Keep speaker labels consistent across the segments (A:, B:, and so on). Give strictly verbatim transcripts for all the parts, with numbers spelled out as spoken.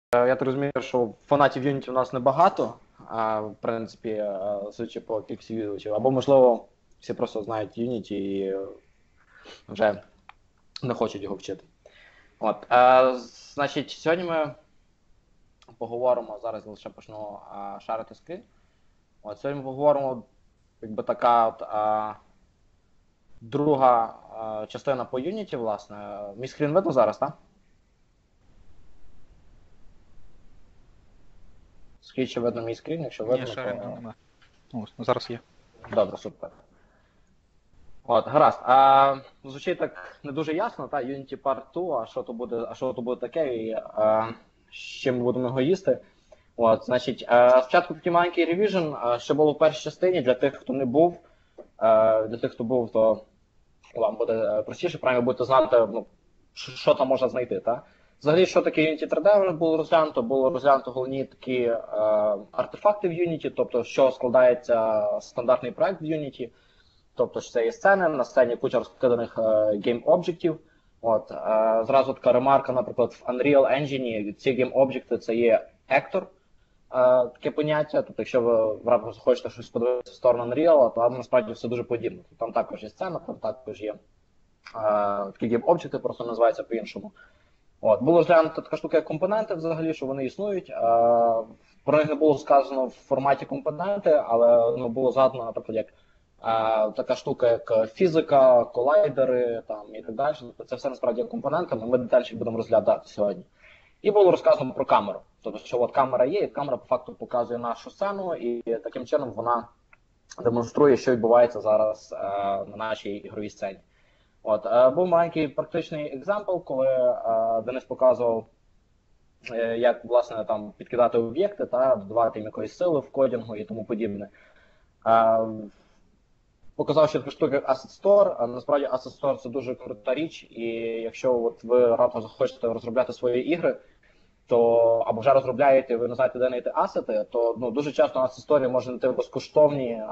A: Я так розумію, що фанатів Unity у нас небагато, а в принципі, судячи по кількості відвідувачів. Або, можливо, всі просто знають Unity і вже не хочуть його вчити. От, а, значить, сьогодні ми поговоримо, зараз лише почну а, шарити скрін. От, сьогодні ми поговоримо, якби така от, а, друга а, частина по Unity, власне. Мій скрін видно зараз, так? Скільки ще видно мій скрін, якщо видно,
B: Ні,
A: то...
B: шарінга нема. О, зараз є.
A: Добре, супер. От, гаразд. А, звучить так не дуже ясно, та, Unity Part два, а що то буде, а що то буде таке, і а, з чим ми будемо його їсти. От, значить, а, спочатку такий маленький ревіжн, а, що було в першій частині, для тих, хто не був, а, для тих, хто був, то вам буде простіше, правильно будете знати, ну, що там можна знайти, та? Взагалі, що таке Unity три де було розглянуто? Було розглянуто головні такі е, артефакти в Unity, тобто, що складається стандартний проект в Unity. Тобто, що це є сцени, на сцені куча розкиданих гейм-об'єктів. От, е, зразу така ремарка, наприклад, в Unreal Engine ці гейм-об'єкти це є actor, е, таке поняття. Тобто, якщо ви раптом захочете щось подивитися в сторону Unreal, то насправді все дуже подібне. Там також є сцена, там також є е, такі гейм-об'єкти, просто називаються по-іншому. От, було розглянуто така штука, як компоненти взагалі, що вони існують. Е, про них не було сказано в форматі компоненти, але ну, було згадано, наприклад, як е, така штука, як фізика, колайдери там, і так далі. Це все насправді є компонентами, ми детальніше будемо розглядати сьогодні. І було розказано про камеру. Тобто, що от камера є, і камера по факту показує нашу сцену, і таким чином вона демонструє, що відбувається зараз е, на нашій ігровій сцені. От, е, був маленький практичний екземпл, коли е, Денис показував, е, як, власне, там підкидати об'єкти та додавати їм якоїсь сили в кодінгу і тому подібне. Е, показав, що така штука як Asset Store, а насправді Asset Store це дуже крута річ, і якщо от ви раптом захочете розробляти свої ігри, то або вже розробляєте, ви не знаєте, де знайти асети, то ну, дуже часто на Asset Store можна знайти безкоштовні, е,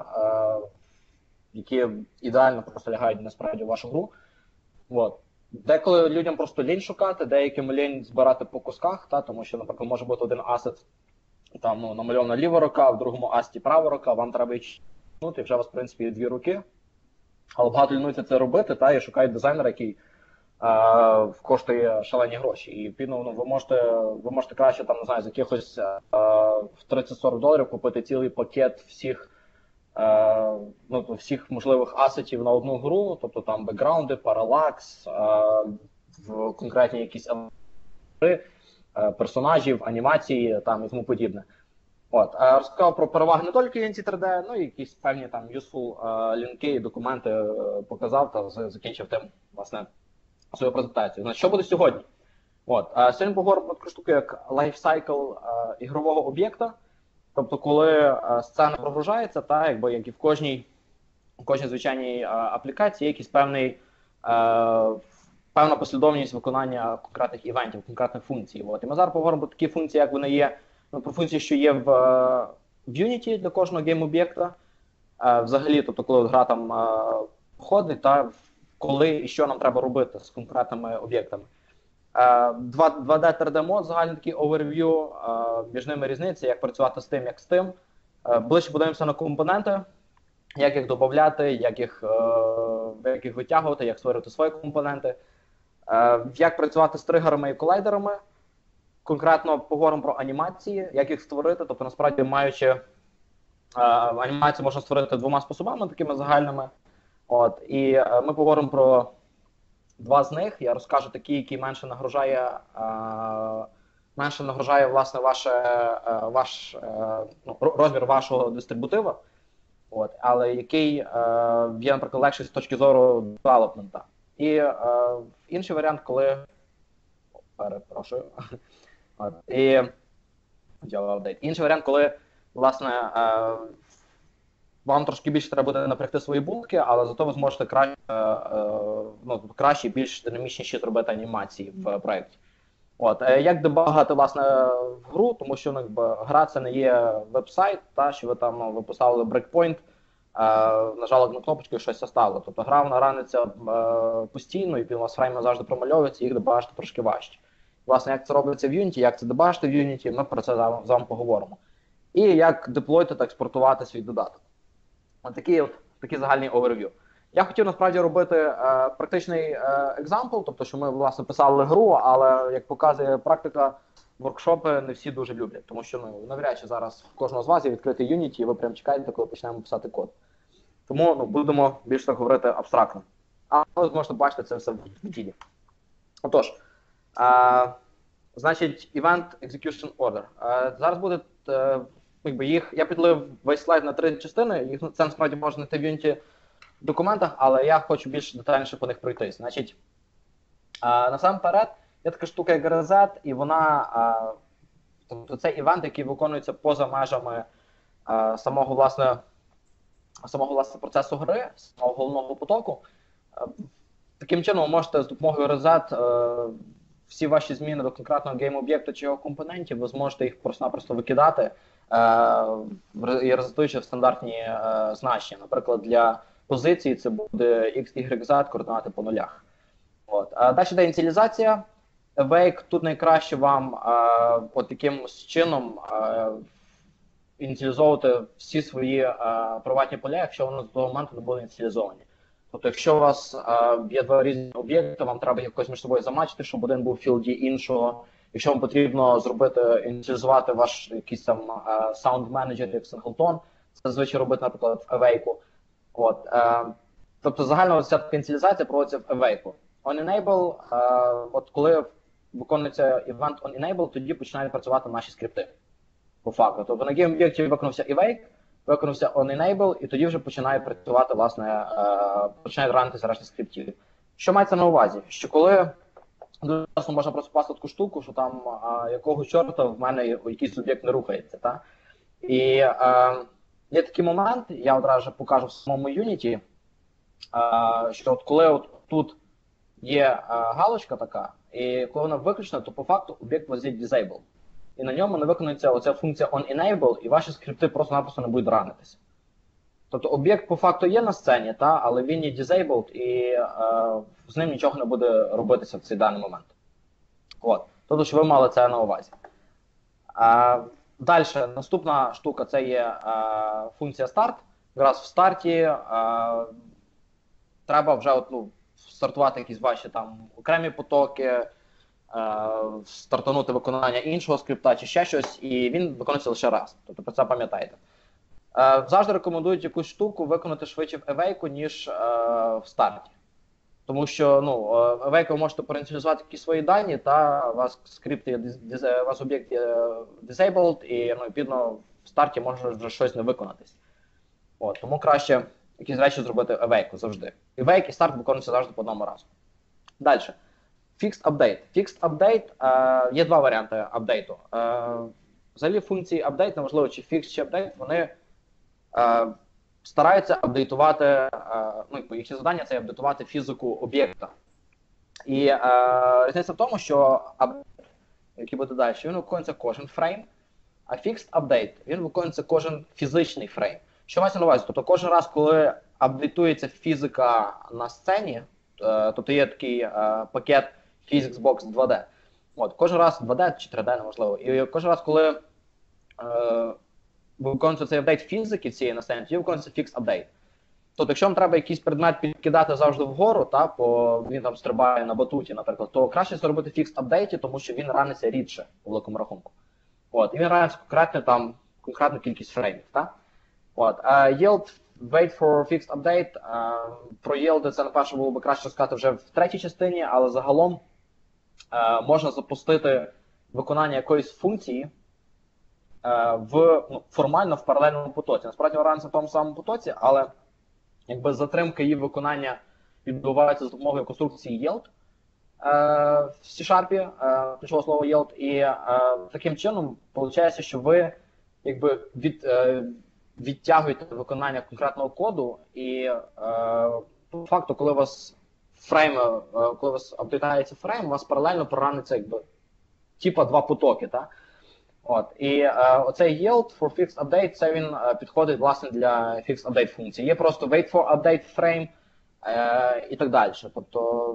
A: які ідеально просто лягають насправді в вашу гру. От. Деколи людям просто лінь шукати, деяким лінь збирати по кусках, та, тому що, наприклад, може бути один асет, там, ну, намальована ліва рука, в другому асті права рука, вам треба їх чіпнути, і вже у вас, в принципі, є дві руки. Але багато лінуються це робити, та, і шукають дизайнера, який е, коштує шалені гроші. І ну, ви, можете, ви можете краще, там, не знаю, з якихось е, в тридцять-сорок доларів купити цілий пакет всіх Uh, ну, всіх можливих асетів на одну гру, тобто там бекграунди, паралакс, uh, в конкретні якісь uh, персонажів, анімації там, і тому подібне. От, uh, розказав про переваги не тільки Unity три де, ну і якісь певні там useful uh, лінки і документи uh, показав та закінчив тим, власне, свою презентацію. Значить, що буде сьогодні? От, uh, сьогодні поговоримо про таку штуку, як лайфсайкл uh, ігрового об'єкта. Тобто, коли е, сцена прогружається, та, якби, як і в кожній, в кожній звичайній е, аплікації, є якийсь певний, е, певна послідовність виконання конкретних івентів, конкретних функцій. От. І ми зараз поговоримо про такі функції, як вони є, ну, про функції, що є в, в Unity для кожного гейм-об'єкта. Е, взагалі, тобто, коли гра там е, ходить, та, коли і що нам треба робити з конкретними об'єктами. два де три де мод, загальний такий оверв'ю, між ними різниця, як працювати з тим, як з тим. Ближче подивимося на компоненти, як їх додати, як їх, як їх витягувати, як створювати свої компоненти, як працювати з тригерами і колайдерами. Конкретно поговоримо про анімації, як їх створити, тобто насправді маючи анімацію можна створити двома способами, такими загальними. От, і ми поговоримо про два з них. Я розкажу такі, які менше нагружає, е, менше нагружає власне, ваше, е, ваш, е, ну, розмір вашого дистрибутива, от, але який е, є, наприклад, легший з точки зору девелопмента. І е, інший варіант, коли... Перепрошую. От, і... Інший варіант, коли, власне, е, вам трошки більше треба буде напрягти свої булки, але зато ви зможете краще, ну, краще більш динамічніші зробити анімації в проєкті. От, як дебагати, власне, в гру, тому що, ну, гра це не є веб-сайт, та, що ви там, ну, ви поставили брейкпойнт, нажали на кнопочку і щось стало. Тобто гра, вона раниться постійно, і у вас фрейми завжди промальовуються, їх дебагати трошки важче. власне, як це робиться в Unity, як це дебажити в Unity, ми про це з вами, з вами поговоримо. І як деплойти та експортувати свій додаток. Ось такий, от, такий загальний оверв'ю. Я хотів насправді робити е, практичний е, екзампл, тобто, що ми, власне, писали гру, але, як показує практика, воркшопи не всі дуже люблять, тому що, ну, навряд чи зараз в кожного з вас є відкритий Unity, і ви прям чекаєте, коли почнемо писати код. Тому, ну, будемо більше так говорити абстрактно. А ви зможете бачити це все в ділі. Отож, е, значить, Event Execution Order. Е, зараз буде, е, якби їх, я поділив весь слайд на три частини, їх це насправді можна знайти в Unity в документах, але я хочу більш детальніше по них пройтись. Значить, е, насамперед, є така штука, як Reset, і вона, е, тобто це івент, який виконується поза межами е, самого, власне, самого, власне, процесу гри, самого головного потоку. Е, таким чином, ви можете з допомогою Reset е, всі ваші зміни до конкретного гейм-об'єкту чи його компонентів, ви зможете їх просто-напросто викидати, е, і результуючи в стандартні е, значення. Наприклад, для позиції це буде X, Y, Z, координати по нулях. От. А далі йде ініціалізація. Awake, тут найкраще вам е, от таким чином е, ініціалізовувати всі свої е, приватні поля, якщо вони з того моменту не були ініціалізовані. Тобто, якщо у вас е, є два різні об'єкти, вам треба якось між собою замачити, щоб один був в філді іншого. Якщо вам потрібно зробити, ініціалізувати ваш якийсь там е, sound manager, як Singleton, це зазвичай робити, наприклад, в Awake. От, е, тобто, загальна ось ця ініціалізація проводиться в Awake. On-enable, е, от коли виконується event on-enable, тоді починають працювати наші скрипти. По факту. Тобто на гейм-об'єкті виконався Awake, виконався on-enable, і тоді вже починає працювати, власне, е, починає ранитися решта скриптів. Що мається на увазі? Що коли дуже часто можна просто впасти таку штуку, що там е, якого чорта в мене якийсь об'єкт не рухається. Та? І е, є такий момент, я одразу покажу в самому Unity, е, що от коли от тут є е, галочка така, і коли вона виключена, то по факту об'єкт у вас є disabled. І на ньому не виконується оця функція onEnable, і ваші скрипти просто-напросто не будуть ранитися. Тобто об'єкт по факту є на сцені, та, але він є disabled, і е, з ним нічого не буде робитися в цей даний момент. От. Тобто, що ви мали це на увазі. Е, Далі, наступна штука, це є е, функція start. Якраз в старті е, треба вже от, ну, стартувати якісь ваші там окремі потоки, стартанути виконання іншого скрипта чи ще щось, і він виконується лише раз. Тобто про це пам'ятайте. Завжди рекомендують якусь штуку виконати швидше в Awake, ніж в старті. Тому що, ну, в Awake ви можете проініціалізувати якісь свої дані, та у вас скрипт є, у вас об'єкт є disabled, і, ну, відповідно, в старті може вже щось не виконатись. От, тому краще якісь речі зробити в Awake завжди. Awake і старт виконуються завжди по одному разу. Далі. Fixed Update. Fixed Update, е, є два варіанти апдейту. Е, взагалі функції update, неважливо чи fix, чи update, вони е, стараються апдейтувати, е, ну, їхнє завдання це апдейтувати фізику об'єкта. І е, різниця в тому, що апдейт, який буде далі, він виконується кожен фрейм, а Fixed Update, він виконується кожен фізичний фрейм. Що мається на увазі? Тобто кожен раз, коли апдейтується фізика на сцені, е, тобто є такий е, пакет PhysicsBox два де. От, кожен раз два де чи три де, неможливо. І кожен раз, коли е, виконується цей апдейт фізики цієї на сцені, тоді виконується Fixed Update. Тобто, якщо вам треба якийсь предмет підкидати завжди вгору, та, бо він там стрибає на батуті, наприклад, то краще зробити Fixed Update, тому що він раниться рідше у великому рахунку. От, і він раниться конкретно там, конкретну кількість фреймів. Та? От, uh, yield, wait for Fixed Update. Uh, про yield це, напевно, було б краще сказати вже в третій частині, але загалом Uh, можна запустити виконання якоїсь функції uh, в, ну, формально в паралельному потоці. Насправді вона раниться в тому самому потоці, але якби затримка її виконання відбувається з допомогою конструкції yield uh, в C-Sharp, uh, ключове слово yield, і uh, таким чином виходить, що ви якби від, uh, відтягуєте виконання конкретного коду, і uh, по факту, коли у вас фрейм, коли у вас апдейтається фрейм, у вас паралельно прораниться якби типа два потоки, та? От. І е, оцей yield for fixed update, це він е, підходить, власне, для fixed update функції. Є просто wait for update frame е, і так далі. Тобто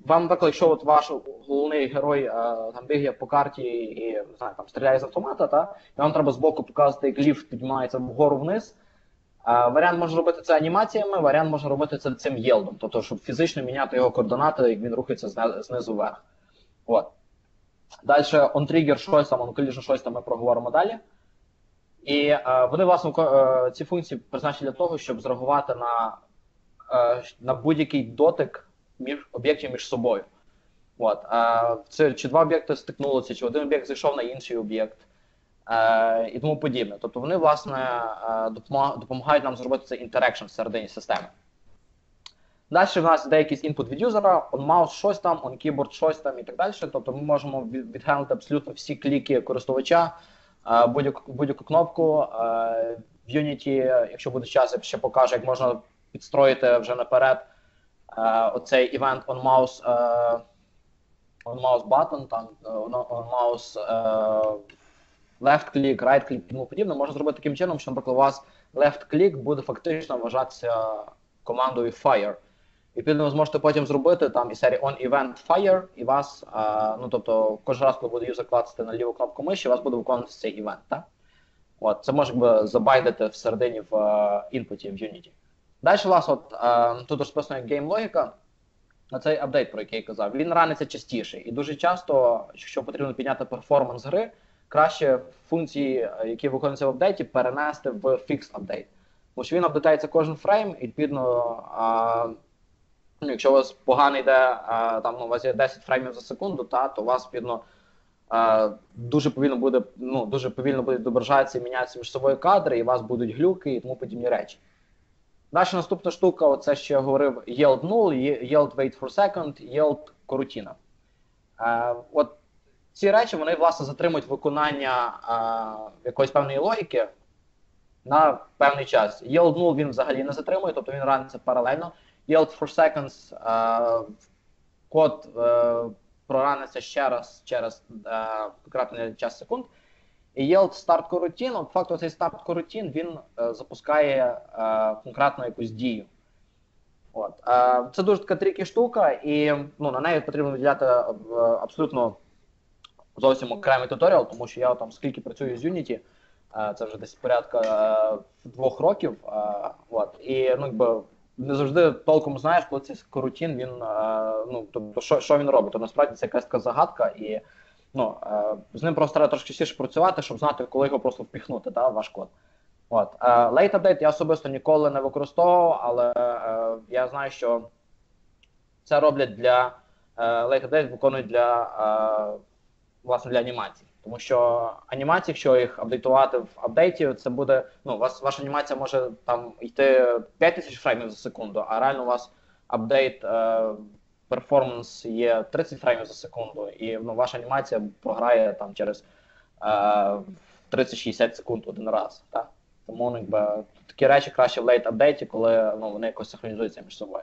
A: вам, наприклад, якщо от ваш головний герой е, там бігає по карті і не знаю, там стріляє з автомата, та, і вам треба збоку показувати, як ліфт піднімається вгору вниз. Е, варіант може робити це анімаціями, варіант може робити це цим єлдом, тобто, щоб фізично міняти його координати, як він рухається зне- знизу вверх. От. Далі on-trigger щось там, on-collision щось там ми проговоримо далі. І е, вони, власне, е, ці функції призначені для того, щоб зреагувати на, е, на будь-який дотик між об'єктів між собою. От. Е, це, чи два об'єкти стикнулися, чи один об'єкт зайшов на інший об'єкт е, і тому подібне. Тобто вони, власне, е, допомагають нам зробити цей інтерекшн всередині системи. Далі в нас йде якийсь інпут від юзера, on mouse щось там, on keyboard щось там і так далі. Тобто ми можемо відгенути абсолютно всі кліки користувача, будь-яку будь-яку кнопку. В Unity, якщо буде час, я ще покажу, як можна підстроїти вже наперед оцей event on mouse, on mouse button, там, on mouse left click, right click і тому подібне. Можна зробити таким чином, що, наприклад, у вас left click буде фактично вважатися командою fire. І відповідно ви зможете потім зробити там із серії on event fire, і вас, а, ну тобто кожен раз, коли буде юзер клацати на ліву кнопку миші, у вас буде виконуватися цей івент, так? От, це може би забайдити всередині в uh, інпуті в Unity. Далі, власне, от, uh, тут розписано як гейм-логіка, цей апдейт, про який я казав, він раниться частіше. І дуже часто, якщо потрібно підняти перформанс гри, краще функції, які виконуються в апдейті, перенести в fixed апдейт. Тому що він апдейтається кожен фрейм, і відповідно, uh, ну, якщо у вас погано йде, а, там, ну, у вас є десять фреймів за секунду, та, то у вас відповідно, а, дуже повільно буде, ну, дуже повільно буде відображатися і мінятися між собою кадри, і у вас будуть глюки і тому подібні речі. Далі наступна штука, оце ще я говорив, yield null, yield wait for second, yield coroutine. А, от ці речі, вони, власне, затримують виконання а, якоїсь певної логіки на певний час. Yield null він взагалі не затримує, тобто він раниться паралельно. Yield for seconds, uh, код uh, прораниться ще раз через uh, конкретний час секунд. І yield start coroutine, от факту цей start coroutine, він uh, запускає uh, конкретну якусь дію. От. Uh, це дуже така трікі штука, і ну, на неї потрібно виділяти uh, абсолютно зовсім окремий туторіал, тому що я там скільки працюю з Unity, uh, це вже десь порядка uh, двох років. Uh, от. І ну, якби не завжди толком знаєш, коли цей корутін, він, е, ну, тобто, що, що він робить. То насправді це якась така загадка, і ну, е, з ним просто треба трошки частіше працювати, щоб знати, коли його просто впіхнути, да, в ваш код. От. Е, Late Update я особисто ніколи не використовував, але е, я знаю, що це роблять для е, Late Update, виконують для, е, власне, для анімацій. Тому що анімації, якщо їх апдейтувати в апдейті, це буде, ну, у вас ваша анімація може там йти п'ять тисяч фреймів за секунду, а реально у вас апдейт е, перформанс є тридцять фреймів за секунду, і ну, ваша анімація програє там через е, тридцять-шістдесят секунд один раз. Так? Тому ну, якби, такі речі краще в лейт апдейті, коли ну, вони якось синхронізуються між собою.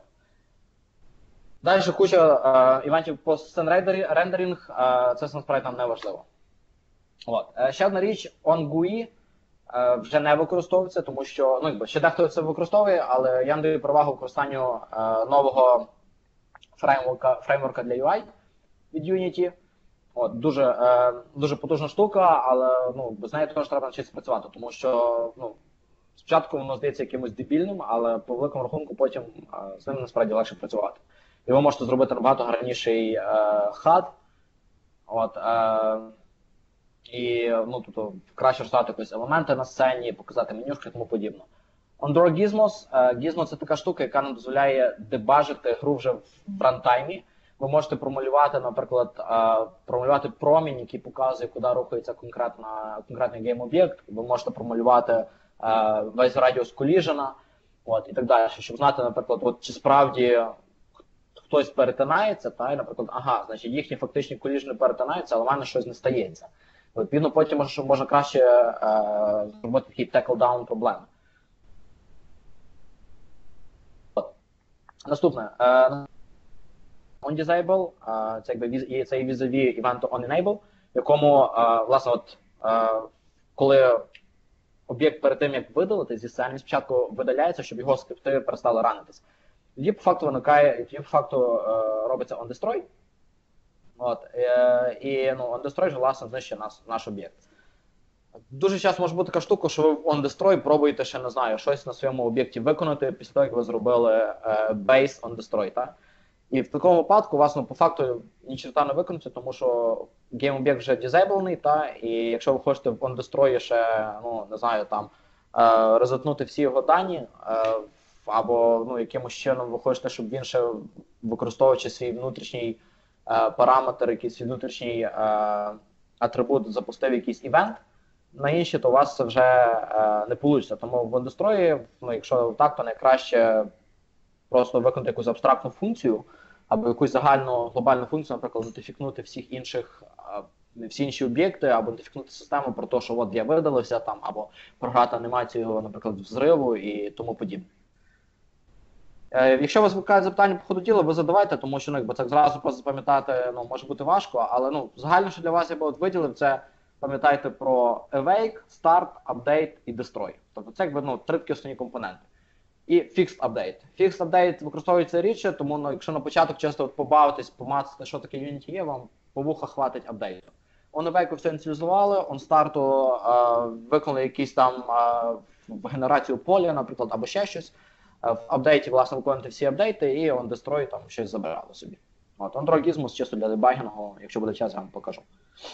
A: Далі куча е, івентів по сцен рендеринг, е, це насправді нам не важливо. От. Ще одна річ, OnGUI е, вже не використовується, тому що, ну, якби, ще дехто це використовує, але я надаю перевагу використанню е, нового фреймворка, фреймворка для ю ай від Unity. От, дуже, е, дуже потужна штука, але ну, без неї теж треба навчитися працювати, тому що ну, спочатку воно здається якимось дебільним, але по великому рахунку потім е, з ним насправді легше працювати. І ви можете зробити набагато гарніший е, хад. От, е, І ну, тобто, краще розставити якісь елементи на сцені, показати менюшки і тому подібне. Ondora Gizmos. Gizmo – це така штука, яка нам дозволяє дебажити гру вже в рантаймі. Ви можете промалювати, наприклад, промалювати промінь, який показує, куди рухається конкретна, конкретний гейм-об'єкт. Ви можете промалювати весь радіус коліжена, от, і так далі. Щоб знати, наприклад, от, чи справді хтось перетинається, та, і, наприклад, ага, значить, їхні фактичні коліжни перетинаються, але в мене щось не стається. Відповідно, потім можна, можна краще е, зробити такий tackle-down проблеми. От. Наступне. Е, OnDisable, е, це якби це візові івенту OnEnable, в якому, е, власне, от, е, коли об'єкт перед тим, як видалити зі сцени, спочатку видаляється, щоб його скрипти перестали ранитись. тоді по факту виникає, тоді по факту е, робиться onDestroy. От, е, і ну, onDestroy же, власне, знищує нас, наш об'єкт. Дуже часто може бути така штука, що ви в onDestroy пробуєте ще, не знаю, щось на своєму об'єкті виконати після того, як ви зробили е, base onDestroy, так? І в такому випадку у вас, ну, по факту нічого не виконується, тому що гейм-об'єкт вже дізейблений, та, і якщо ви хочете в onDestroy ще, ну, не знаю, там, е, резетнути всі його дані, е, або, ну, якимось чином ви хочете, щоб він ще, використовуючи свій внутрішній е, параметр, якийсь свій внутрішній е, атрибут, запустив якийсь івент, на інші, то у вас це вже е, не вийде. Тому в onDestroy, ну, якщо так, то найкраще просто виконати якусь абстрактну функцію, або якусь загальну глобальну функцію, наприклад, нотифікнути всіх інших, всі інші об'єкти, або нотифікнути систему про те, що от я видалився там, або програти анімацію, наприклад, взриву і тому подібне. Е, якщо у вас виникають запитання по ходу діла, ви задавайте, тому що, ну, якби так зразу просто запам'ятати, ну, може бути важко, але, ну, загально, що для вас я би от виділив, це пам'ятайте про awake, start, update і destroy. Тобто це, якби, ну, три такі основні компоненти. І Fixed Update. Fixed Update використовується рідше, тому, ну, якщо на початок часто от побавитись, помацати, що таке Unity є, вам по вуха хватить апдейту. On Awake все ініціалізували, on Start е, виконали якісь там е, генерацію поля, наприклад, або ще щось. Е, в апдейті, власне, виконуєте всі апдейти, і on Destroy там щось забирали собі. От, on Draw Gizmos чисто для дебагінгу, якщо буде час, я вам покажу.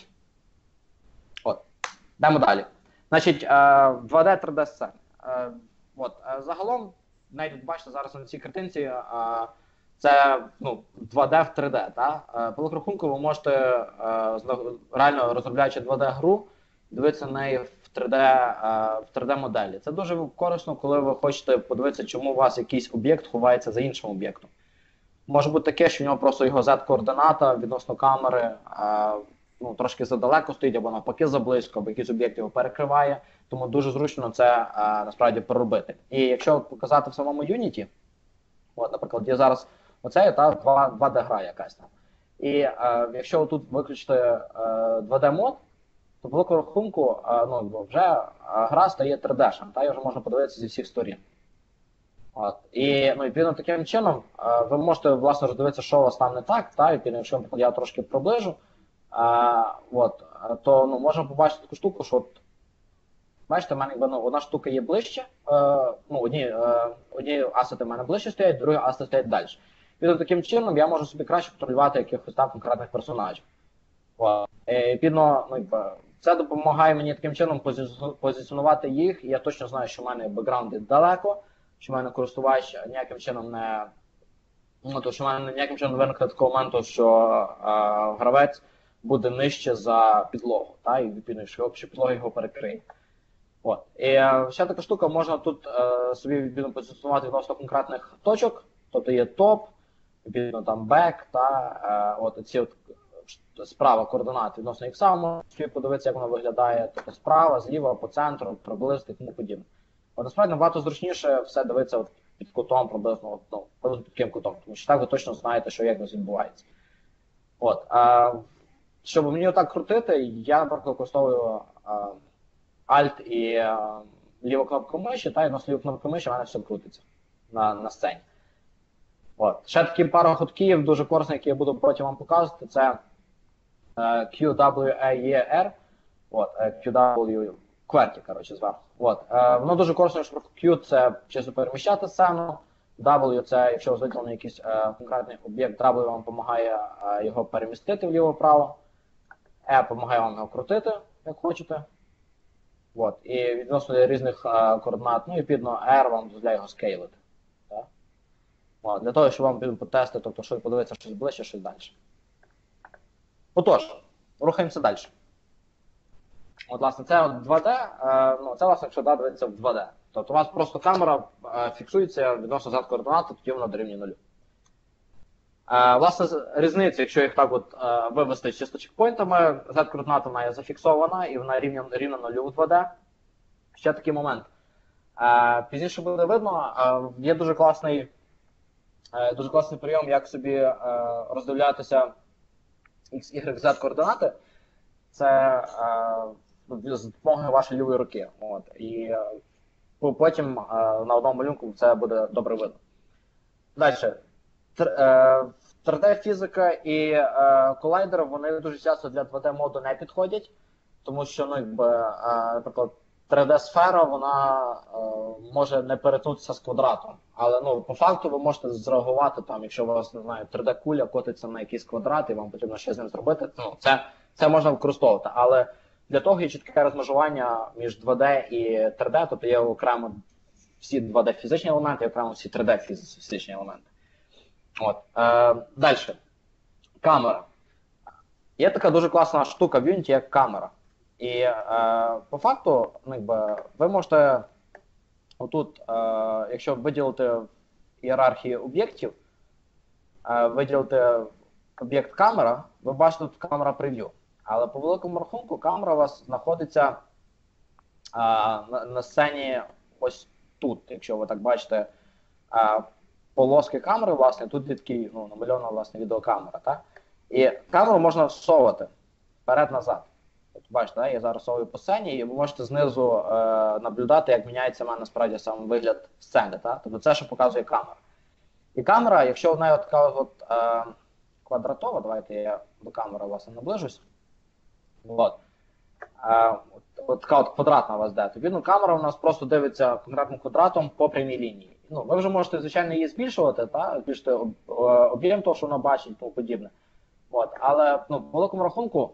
A: От, йдемо далі. Значить, е, два де, три де сцени. Е, От, загалом, навіть бачите, зараз на цій картинці це, ну, два де в три де. Та? По великорахунку ви можете, реально розробляючи два де-гру, дивитися на неї в три де, в три де-моделі. Це дуже корисно, коли ви хочете подивитися, чому у вас якийсь об'єкт ховається за іншим об'єктом. Може бути таке, що в нього просто його зет-координата відносно камери ну, трошки задалеко стоїть, або навпаки заблизько, або якийсь об'єкт його перекриває. Тому дуже зручно це а, насправді проробити. І якщо показати в самому Unity, от, наприклад, є зараз оце та два де-гра якась там. І а, якщо тут виключити а, два де-мод, то по великому рахунку а, ну, вже а, гра стає три де-шем, та, і вже можна подивитися зі всіх сторін. От. І, ну, відповідно, таким чином а, ви можете, власне, роздивитися, що у вас там не так, та, і, якщо, наприклад, я трошки приближу, а, от, то, ну, можна побачити таку штуку, що от, бачите, в мене, ну, одна штука є ближче, е, ну, одні, е, одні асети в мене ближче стоять, другі асети стоять далі. І таким чином я можу собі краще контролювати якихось там конкретних персонажів. І, відповідно, ну, це допомагає мені таким чином позиціонувати їх, і я точно знаю, що в мене бекграунди далеко, що в мене користувач ніяким чином не... Ну, то, що в мене ніяким чином не виникне такого моменту, що е, гравець буде нижче за підлогу, та, і відповідно, що обща підлога його перекриє. От. І е, ще така штука, можна тут е, собі відповідно позиціонувати відносно конкретних точок, тобто є топ, відповідно там бек, та е, от ці от справа координати відносно ікса, можна собі подивитися, як воно виглядає, тобто справа, зліва, по центру, приблизно і тому подібне. От насправді набагато зручніше все дивитися от під кутом, приблизно, от, ну, під таким кутом, тому що так ви точно знаєте, що як це відбувається. От. Е, щоб мені отак крутити, я, наприклад, використовую е, Alt і е, ліву кнопку миші, та й на ліву кнопку миші в мене все крутиться на, на сцені. От. Ще такі пару ходків дуже корисні, які я буду потім вам показувати, це е, Q W A E R, от, е, Q W, QWERTY, коротше, зверху. От. Е, воно дуже корисно, що Q це чисто переміщати сцену, W це, якщо ви виділений якийсь е, конкретний об'єкт, W вам допомагає е, його перемістити вліво-вправо, E допомагає вам його крутити, як хочете. От. І відносно різних е, координат, ну і відповідно R вам дозволяє його скейлити. Так? От. Для того, щоб вам потестити, тобто, щоб подивитися щось ближче, щось далі. Отож, рухаємося далі. От, власне, це от два де, е, ну, це, власне, якщо да, дивитися в два де. Тобто у вас просто камера е, фіксується відносно Z-координати, тоді вона дорівнює нулю. Е, власне, різниця, якщо їх так от е, вивести чисто чекпоінтами, Z-координата вона є зафіксована і вона рівня, рівна нулю в два де. Ще такий момент. Е, пізніше буде видно, е, є дуже класний, е, дуже класний прийом, як собі е, роздивлятися X, Y, Z координати. Це е, з допомогою вашої лівої руки. От. І е, потім е, на одному малюнку це буде добре видно. Далі. три Д-фізика і е, колайдери, вони дуже часто для два Д-моду не підходять, тому що, ну, якби, е, наприклад, три Д-сфера, вона е, може не перетнутися з квадратом. Але, ну, по факту ви можете зреагувати, там, якщо у вас, не знаю, три Д-куля котиться на якийсь квадрат і вам потрібно щось з ним зробити, ну, це, це можна використовувати. Але для того є чітке розмежування між два Д і три Д, тобто є окремо всі два Д-фізичні елементи і окремо всі три Д-фізичні елементи. От. Е, Далі. Камера. Є така дуже класна штука в Unity, як камера. І е, по факту, ну, якби, ви можете отут, е, якщо виділити в ієрархії об'єктів, е, виділити об'єкт камера, ви бачите тут камера прев'ю. Але по великому рахунку камера у вас знаходиться е, на, на сцені ось тут, якщо ви так бачите. Е, полоски камери, власне, тут є такий, ну, намальована, власне, відеокамера, так? І камеру можна всовувати вперед-назад. От, бачите, так? Я зараз всовую по сцені, і ви можете знизу е, наблюдати, як міняється в мене насправді сам вигляд сцени, так? Тобто це, що показує камера. І камера, якщо вона от така от, е, квадратова, давайте я до камери, власне, наближусь. От. Е, от, от така от квадратна у вас де. Тобто, ну, камера у нас просто дивиться конкретним квадратом по прямій лінії. Ну, ви вже можете, звичайно, її збільшувати, та? Збільшити об, об'єм того, що вона бачить, і тому подібне. От. Але, ну, по великому рахунку,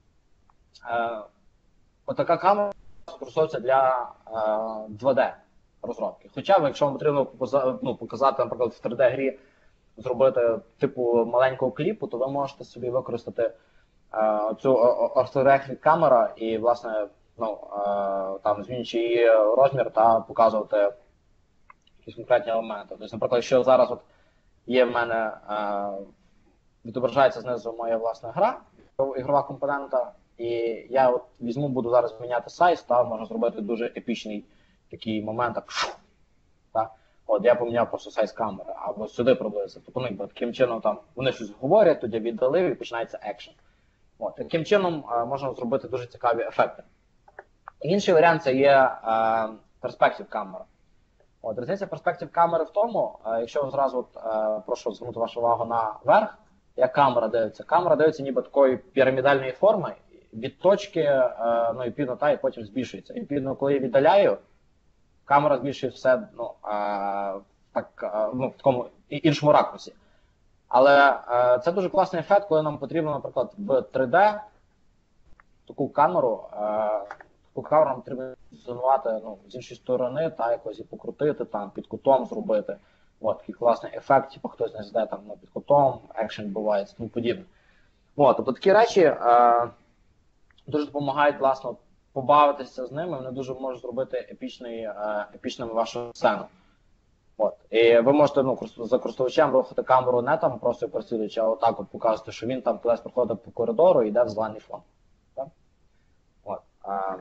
A: е, отака камера використовується для е, два Д розробки. Хоча, якщо вам потрібно показати, ну, показати, наприклад, в три Д-грі зробити типу маленького кліпу, то ви можете собі використати е, цю орфографію камера і, власне, ну, е, там, змінюючи її розмір та показувати якісь конкретні елементи. Тобто, наприклад, якщо зараз от є в мене, е, відображається знизу моя власна гра, ігрова компонента, і я от візьму, буду зараз міняти сайз, та можна зробити дуже епічний такий момент, так, та, от я поміняв просто сайз камери, або сюди приблизиться. Тобто, ну, таким чином там вони щось говорять, тоді віддалив і починається екшен. От, таким чином е, можна зробити дуже цікаві ефекти. Інший варіант це є е, перспектив камера. От, різниця перспектив камери в тому, е, якщо ви зразу от, е, прошу звернути вашу увагу на верх, як камера дивиться. Камера дивиться ніби такої пірамідальної форми, від точки, е, ну, і відповідно, та, і потім збільшується. І відповідно, коли я віддаляю, камера збільшує все, ну, е, так, е, ну, в такому іншому ракурсі. Але е, це дуже класний ефект, коли нам потрібно, наприклад, в три Д таку камеру, е, таку камеру нам потрібно позиціонувати, ну, з іншої сторони, та якось і покрутити, там, під кутом зробити. От, такий класний ефект, типу хтось не зде там, ну, під кутом, екшен відбувається, тому подібне. От, тобто такі речі е, дуже допомагають, власне, побавитися з ними, вони дуже можуть зробити епічний, е, епічними вашу сцену. От. І ви можете, ну, за користувачем рухати камеру не там просто працюючи, а отак от показувати, що він там кудись проходить по коридору і йде в зелений фон. Так? От. А,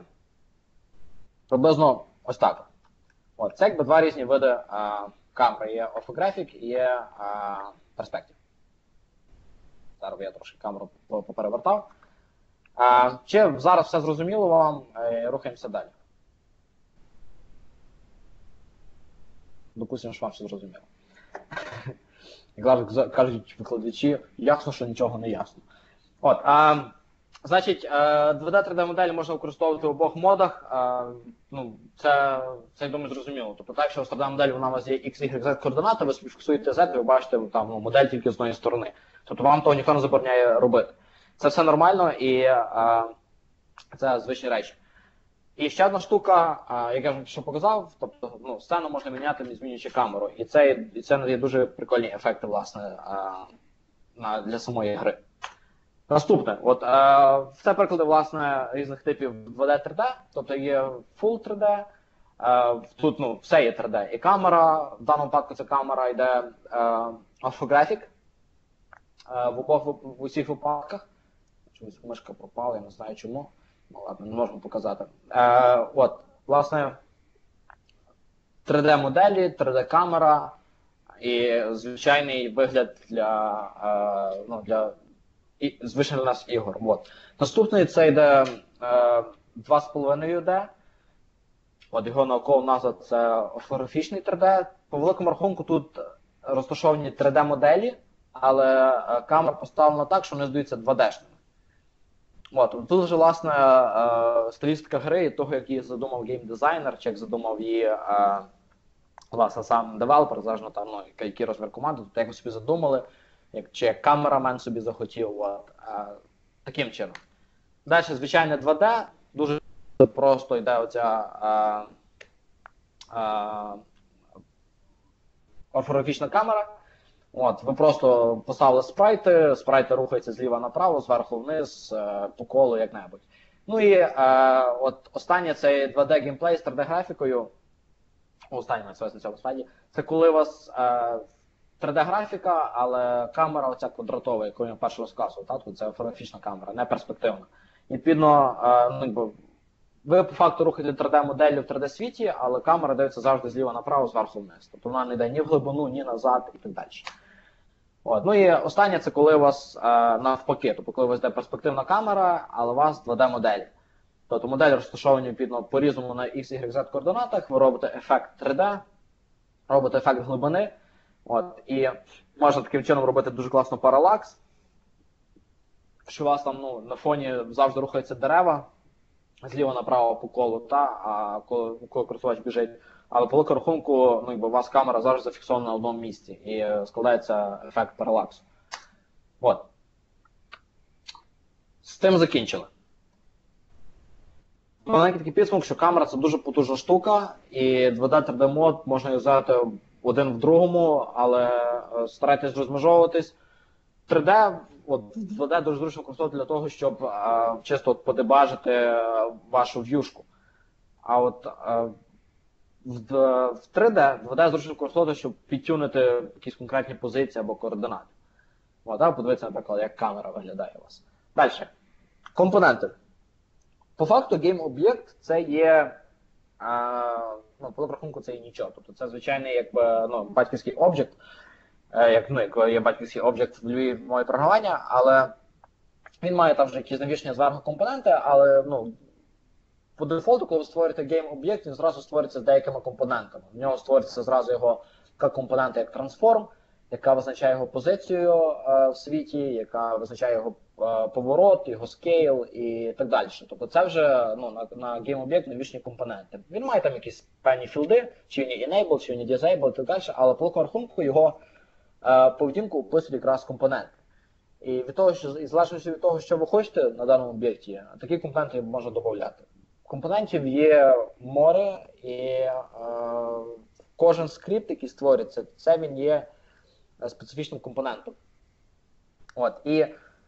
A: приблизно ось так. От. Це якби два різні види а, камери. Є Orthographic і є а, Perspective. Зараз я трошки камеру поперевертав. А, чи зараз все зрозуміло вам? Е, рухаємося далі. Допустимо, що вам все зрозуміло. Як кажуть викладачі, ясно, що нічого не ясно. От, а, значить, два Д три Д моделі можна використовувати в обох модах. А, ну, це, це, я думаю, зрозуміло. Тобто, так, якщо три Д модель, вона у вас є X, Y, Z координати, ви собі фіксуєте Z, і ви бачите там, ну, модель тільки з одної сторони. Тобто, вам того ніхто не забороняє робити. Це все нормально і а, це звичні речі. І ще одна штука, як я вже показав, тобто, ну, сцену можна міняти, змінюючи камеру. І це, і це є дуже прикольні ефекти, власне, для самої гри. Наступне, от, це приклади, власне, різних типів два Д три Д, тобто є Full три Д, тут, ну, все є три Д. І камера, в даному випадку це камера йде Orthographic в обох, в усіх випадках. Чомусь мишка пропала, я не знаю чому. Ну ладно, не можемо показати. Е, от, власне, три Д моделі, три Д камера і звичайний вигляд для, е, ну, для і, звичайно для нас ігор. От. Наступний це йде е, два з половиною Д. От його наукова назва це орфографічний три Д. По великому рахунку тут розташовані три де-моделі, але е, камера поставлена так, що вони здаються два де-шними. От, тут вже, власне, е, стилістика гри і того, як її задумав геймдизайнер, чи як задумав її е, власне, сам девелопер, залежно там, ну, який розмір команди, тут якось собі задумали, як, чи як камерамен собі захотів, от, е, таким чином. Далі, звичайне два де, дуже просто йде оця е, е, орфографічна камера. От, ви просто поставили спрайти, спрайти рухаються зліва направо, зверху вниз, е, по колу, як-небудь. Ну і е, от останнє це два де геймплей з три де графікою. Останнє на цьому стадії. Це коли у вас е, три де графіка, але камера оця квадратова, яку я перше розказував. Так? Тут це орфографічна камера, не перспективна. І, відповідно, е, ну, якби, ви по факту рухаєте три де моделлю в три де світі, але камера дивиться завжди зліва направо, зверху вниз. Тобто вона не йде ні в глибину, ні назад і так далі. От. Ну і останнє це коли у вас е, навпаки, тобто коли у вас йде перспективна камера, але у вас два де модель. Тобто модель розташовані відповідно по-різному на X, Y, Z координатах, ви робите ефект три де, робите ефект глибини. От. І можна таким чином робити дуже класно паралакс, що у вас там, ну, на фоні завжди рухаються дерева, зліва направо по колу, та, а коли, коли користувач біжить. Але по великому рахунку, ну, якби, у вас камера завжди зафіксована на одному місці і складається ефект паралаксу. От. З тим закінчили. Маленький такий підсумок, що камера це дуже потужна штука, і два де три де мод можна взяти один в другому, але старайтесь розмежовуватись. три де, от, два де дуже зручно використовувати для того, щоб а, чисто от, подебажити вашу в'юшку. А от а, в, в три де, два де зручно використовувати, щоб підтюнити якісь конкретні позиції або координати. От, а, подивіться, наприклад, як камера виглядає у вас. Далі. Компоненти. По факту, гейм-об'єкт це є, а, ну, по рахунку це є нічого. Тобто це звичайний, якби, ну, батьківський об'єкт, як, ну, як є батьківський об'єкт в любій мові програмування, але він має там вже якісь навішання зверху компоненти, але, ну, по дефолту, коли ви створюєте гейм-об'єкт, він зразу створюється з деякими компонентами. В нього створюється зразу його така компонента, як трансформ, яка визначає його позицію е, в світі, яка визначає його е, поворот, його скейл і так далі. Тобто це вже, ну, на, на гейм-об'єкт навішані компоненти. Він має там якісь певні філди, чи він є enable, чи він є disable і так далі, але по великому рахунку його е, поведінку описують якраз компоненти. І від того, що, і залежності від того, що ви хочете на даному об'єкті, такі компоненти можна додати. Компонентів є море, і е, кожен скрипт, який створюється, це він є специфічним компонентом. От, і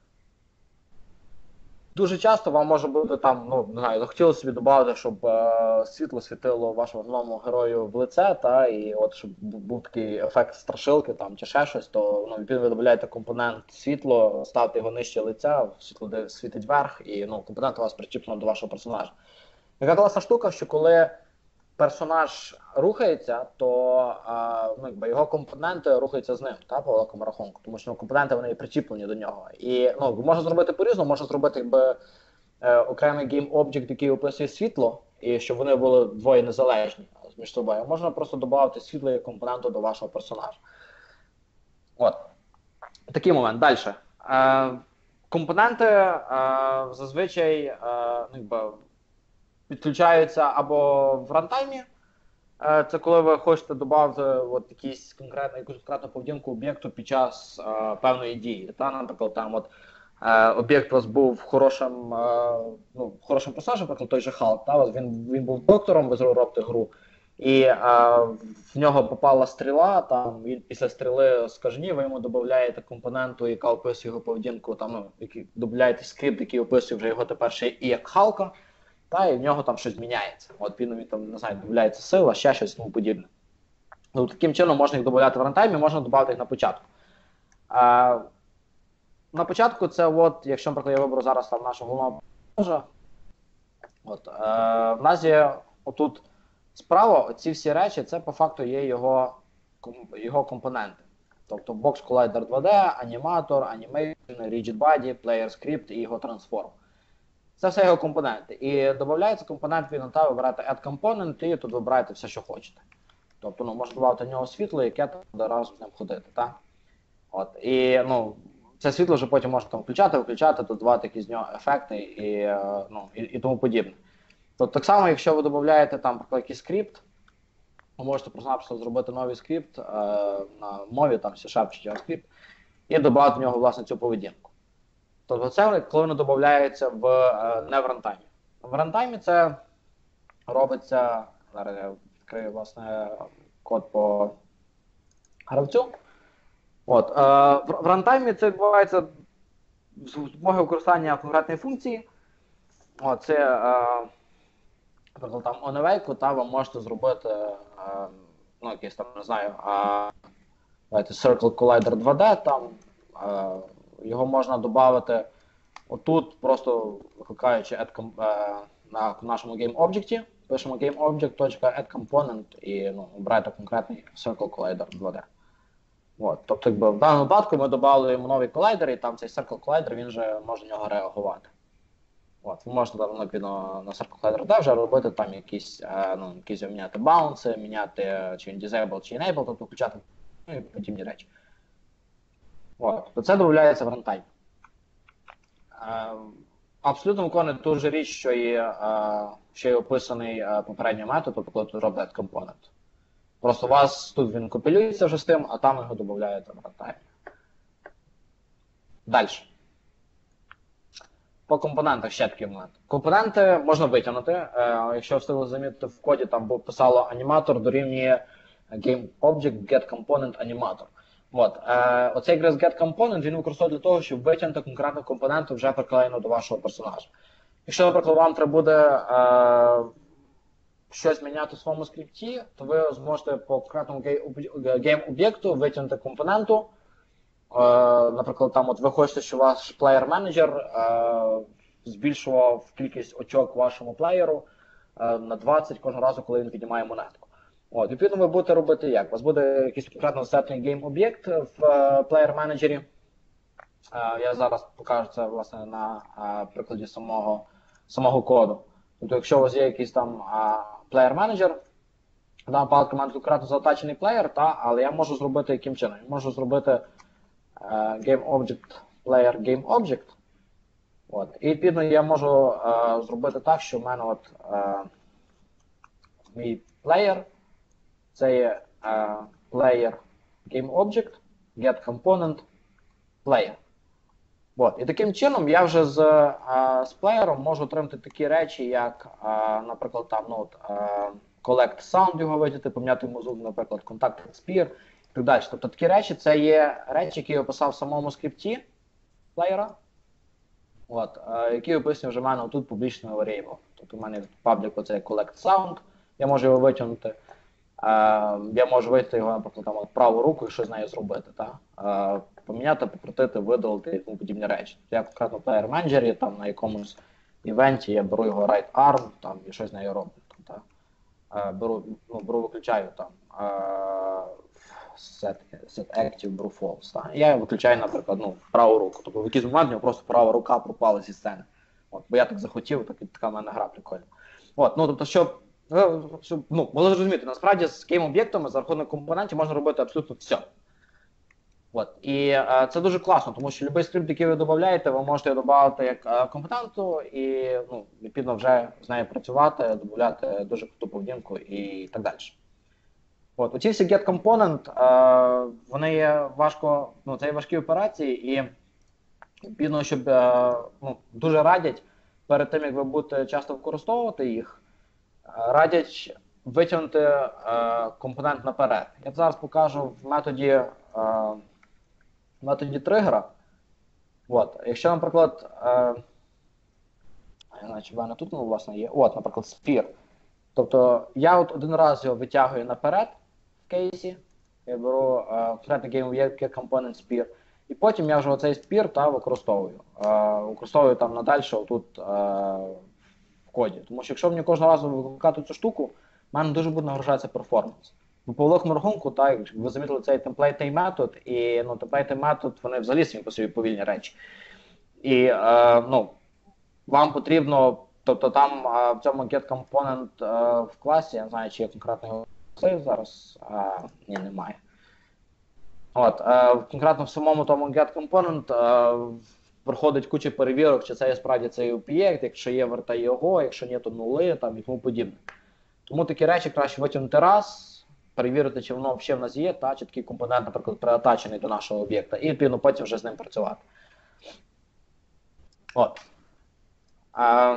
A: дуже часто вам може бути там, ну, не знаю, захотілося собі додати, щоб е, світло світило вашому головному герою в лице, та, і от, щоб був такий ефект страшилки там, чи ще щось, то, ну, ви додаєте компонент світло, ставте його нижче лиця, світло світить вверх, і, ну, компонент у вас причіплено до вашого персонажа. Яка класна штука, що коли персонаж рухається, то а, ну, якби його компоненти рухаються з ним, та, по великому рахунку, тому що, ну, компоненти вони причіплені до нього. І, ну, можна зробити по-різному, можна зробити, якби, е, окремий гейм-об'єкт, який описує світло, і щоб вони були двоє незалежні між собою. Можна просто додати світло як компоненту до вашого персонажа. От. Такий момент. Далі. Е, компоненти е, зазвичай е, ну, якби, підключаються або в рантаймі, це коли ви хочете додати от якісь конкретну, якусь конкретну поведінку об'єкту під час е, певної дії. Та, наприклад, там от е, об'єкт у вас був хорошим, е, ну, хорошим персонажем, наприклад, той же Халк, та, він, він був доктором, ви робите гру, і е, в нього попала стріла, там, і після стріли скажені, ви йому додаєте компоненту, яка описує його поведінку, там, ну, який, додаєте скрипт, який описує вже його тепер ще і як Халка, та, і в нього там щось міняється. От він, він там, не знаю, додається сила, ще щось, тому подібне. Ну, таким чином можна їх додати в рантаймі, можна додати їх на початку. А, на початку це от, якщо, наприклад, я виберу зараз там нашого головного персонажа, от, е, в нас є отут справа, оці всі речі, це по факту є його, його компоненти. Тобто Box Collider два де, аніматор, Animation, Rigid Body, Player Script і його Transform. Це все його компоненти. І додається компонент, він на ви берете Add Component і тут вибираєте все, що хочете. Тобто, ну, можна додати в нього світло, яке там буде разом з ним ходити, так? От, і, ну, це світло вже потім можна там включати, виключати, додавати якісь з нього ефекти і, е, ну, і, і тому подібне. Тобто, так само, якщо ви додаєте там, наприклад, якийсь скрипт, ви можете просто зробити новий скрипт е, на мові, там, C-Sharp чи JavaScript, і додати в нього, власне, цю поведінку. Тобто це коли воно додається в, е, не в рантаймі. В рантаймі це робиться, зараз я відкрию, власне, код по гравцю. От, е, в, в рантаймі це відбувається з допомогою використання конкретної функції. От, це, е, наприклад, там оневейку, та ви можете зробити, е, ну, якийсь там, не знаю, е, давайте Circle Collider два де, там, е, його можна додати отут, просто викликаючи add, е, на нашому GameObject, пишемо GameObject.addComponent і, ну, обираєте конкретний Circle Collider два де. От, тобто, якби, в даному випадку ми додали йому новий колайдер, і там цей Circle Collider, він вже може на нього реагувати. От, ви можете там, напевно, на Circle Collider два вже робити там якісь, е, ну, якісь міняти баунси, міняти чи він disable, чи enable, тобто включати, ну, і подібні речі. От, то це додається в рантайм. Е, абсолютно виконує ту ж річ, що і, е, що і описаний е, попередній метод, тобто коли тут робить компонент. Просто у вас тут він компілюється вже з тим, а там його додаєте в рантаймі. Далі. По компонентах ще такий момент. Компоненти можна витягнути. Е, якщо встигли замітити в коді, там писало аніматор дорівнює GameObject getComponentAnimator. От, е, оцей getComponent він використовує для того, щоб витягнути конкретну компоненту вже приклеєну до вашого персонажа. Якщо, наприклад, вам треба буде е, щось міняти в своєму скрипті, то ви зможете по конкретному game-об'єкту витягнути компоненту. Е, наприклад, там от ви хочете, щоб ваш плеєр-менеджер е, збільшував кількість очок вашому плеєру е, на двадцять кожного разу, коли він піднімає монетку. От, відповідно, ви будете робити як? У вас буде якийсь конкретно засетний гейм-об'єкт в е, плеєр-менеджері. Е, я зараз покажу це, власне, на е, прикладі самого, самого коду. Тобто, якщо у вас є якийсь там плеєр-менеджер, в даному випадку у мене конкретно затачений плеєр, та, але я можу зробити яким чином? Я можу зробити GameObject player GameObject. От. І відповідно я можу uh, зробити так, що в мене от, uh, мій плеєр це є uh, player GameObject, getComponent player. От. І таким чином я вже з, uh, з плеєром можу отримати такі речі, як, uh, наприклад, там, ну, от, uh, collect sound його видіти, поміняти йому звук, наприклад, contact spear. І так далі. Тобто такі речі, це є речі, які я описав в самому скрипті плеєра, от, е, які описані вже в мене тут публічний variable. Тобто в мене паблік оцей collect sound, я можу його витягнути, е, я можу витягти його, наприклад, там, от, праву руку і щось з нею зробити. Та? Е, поміняти, покрутити, видалити і тому подібні речі. Тобто я конкретно в плеєр-менеджері, там на якомусь івенті я беру його right arm там, і щось з нею роблю. Та? Е, беру, ну, беру, виключаю там. Е, Set, set active, беру false. Так? Я виключаю, наприклад, ну, праву руку. Тобто в якийсь момент в нього просто права рука пропала зі сцени. От, бо я так захотів, так, така в мене гра прикольна. От, ну, тобто, щоб, щоб ну, було зрозуміти, насправді з гейм-об'єктами за рахунок компонентів можна робити абсолютно все. От, і е, це дуже класно, тому що будь-який скрипт, який ви додаєте, ви можете його додати як е, компоненту і, ну, відповідно, вже з нею працювати, додати дуже круту поведінку і так далі. От, оці всі get-component, е, вони є важко, ну, це є важкі операції, і відповідно, щоб е, ну, дуже радять, перед тим, як ви будете часто використовувати їх, е, радять витягнути е, компонент наперед. Я зараз покажу в методі, е, в методі тригера. От, якщо, наприклад, е, значить, в мене тут, ну, власне, є, от, наприклад, spear. Тобто, я от один раз його витягую наперед, в кейсі, я беру конкретний uh, GameObject Component Spear, і потім я вже оцей Spear та використовую. Uh, використовую там надальше отут uh, в коді. Тому що якщо мені кожного разу викликати цю штуку, в мене дуже буде нагружатися перформанс. Бо по великому рахунку, так, як ви замітили цей темплейтний метод, і ну, темплейтний метод, вони взагалі самі по собі повільні речі. І uh, ну, вам потрібно. Тобто там а, в цьому getComponent а, в класі, я не знаю, чи є конкретно його Це зараз а, ні, немає. От, е, конкретно в самому тому GetComponent е, проходить куча перевірок, чи це є справді цей об'єкт, якщо є, вертай його, якщо ні, то нули там, і тому подібне. Тому такі речі краще витягнути раз, перевірити, чи воно взагалі в нас є, та, чи такий компонент, наприклад, приатачений до нашого об'єкта, і відповідно потім вже з ним працювати. От. А,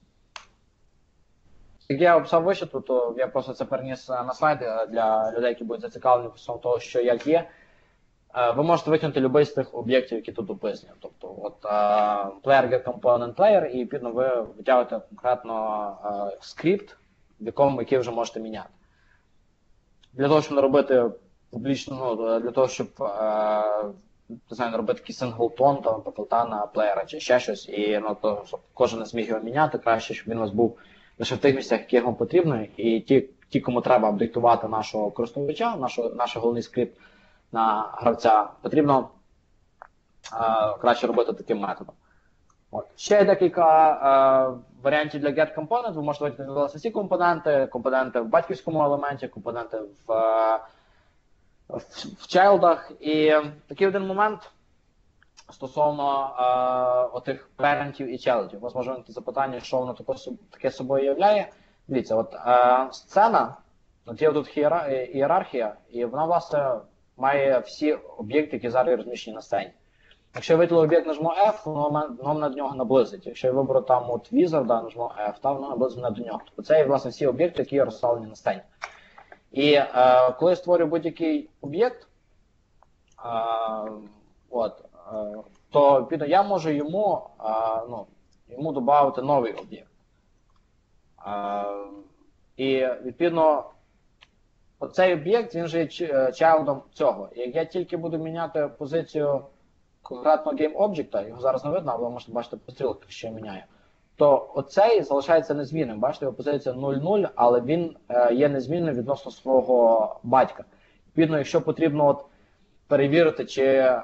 A: як я описав вище, то я просто це переніс на слайди для людей, які будуть зацікавлені стосовно того, що як є. Ви можете викинути будь-який з тих об'єктів, які тут описані. Тобто, от uh, player get component player, і відповідно ви витягуєте конкретно uh, скрипт, в якому який вже можете міняти. Для того, щоб не робити публічно, ну, для того, щоб uh, не знаю, не робити такий синглтон, там, наприклад, на плеєра чи ще щось, і ну, то, щоб кожен не зміг його міняти, краще, щоб він у вас був лише в тих місцях, які вам потрібно, і ті, ті кому треба апдейтувати нашого користувача, нашого, наш головний скрипт, на гравця, потрібно а, краще робити таким методом. От. Ще є декілька а, варіантів для GetComponent. Ви можете використовувати всі компоненти, компоненти в батьківському елементі, компоненти в, в, в чайлдах. І такий один момент стосовно а, отих парентів і чайлдів. У вас може бути запитання, що воно таке, таке собою являє. Дивіться, от а, сцена, от є тут ієрархія, і вона, власне, має всі об'єкти, які зараз розміщені на сцені. Якщо я виділив об'єкт, нажму F, воно мене до нього наблизить. Якщо я виберу там от Wizard, нажму F, то воно наблизить мене до нього. Тобто це є, власне, всі об'єкти, які розставлені на сцені. І е, коли я створюю будь-який об'єкт, е, от, е, то відповідно, я можу йому, е, ну, йому додати новий об'єкт. Е, і відповідно, оцей об'єкт, він же є чайлдом цього. І як я тільки буду міняти позицію конкретно GameObject, його зараз не видно, але ви можете бачити по стрілках, що я міняю, то оцей залишається незмінним. Бачите, його позиція нуль нуль, але він е, є незмінним відносно свого батька. Відповідно, якщо потрібно от перевірити, чи е,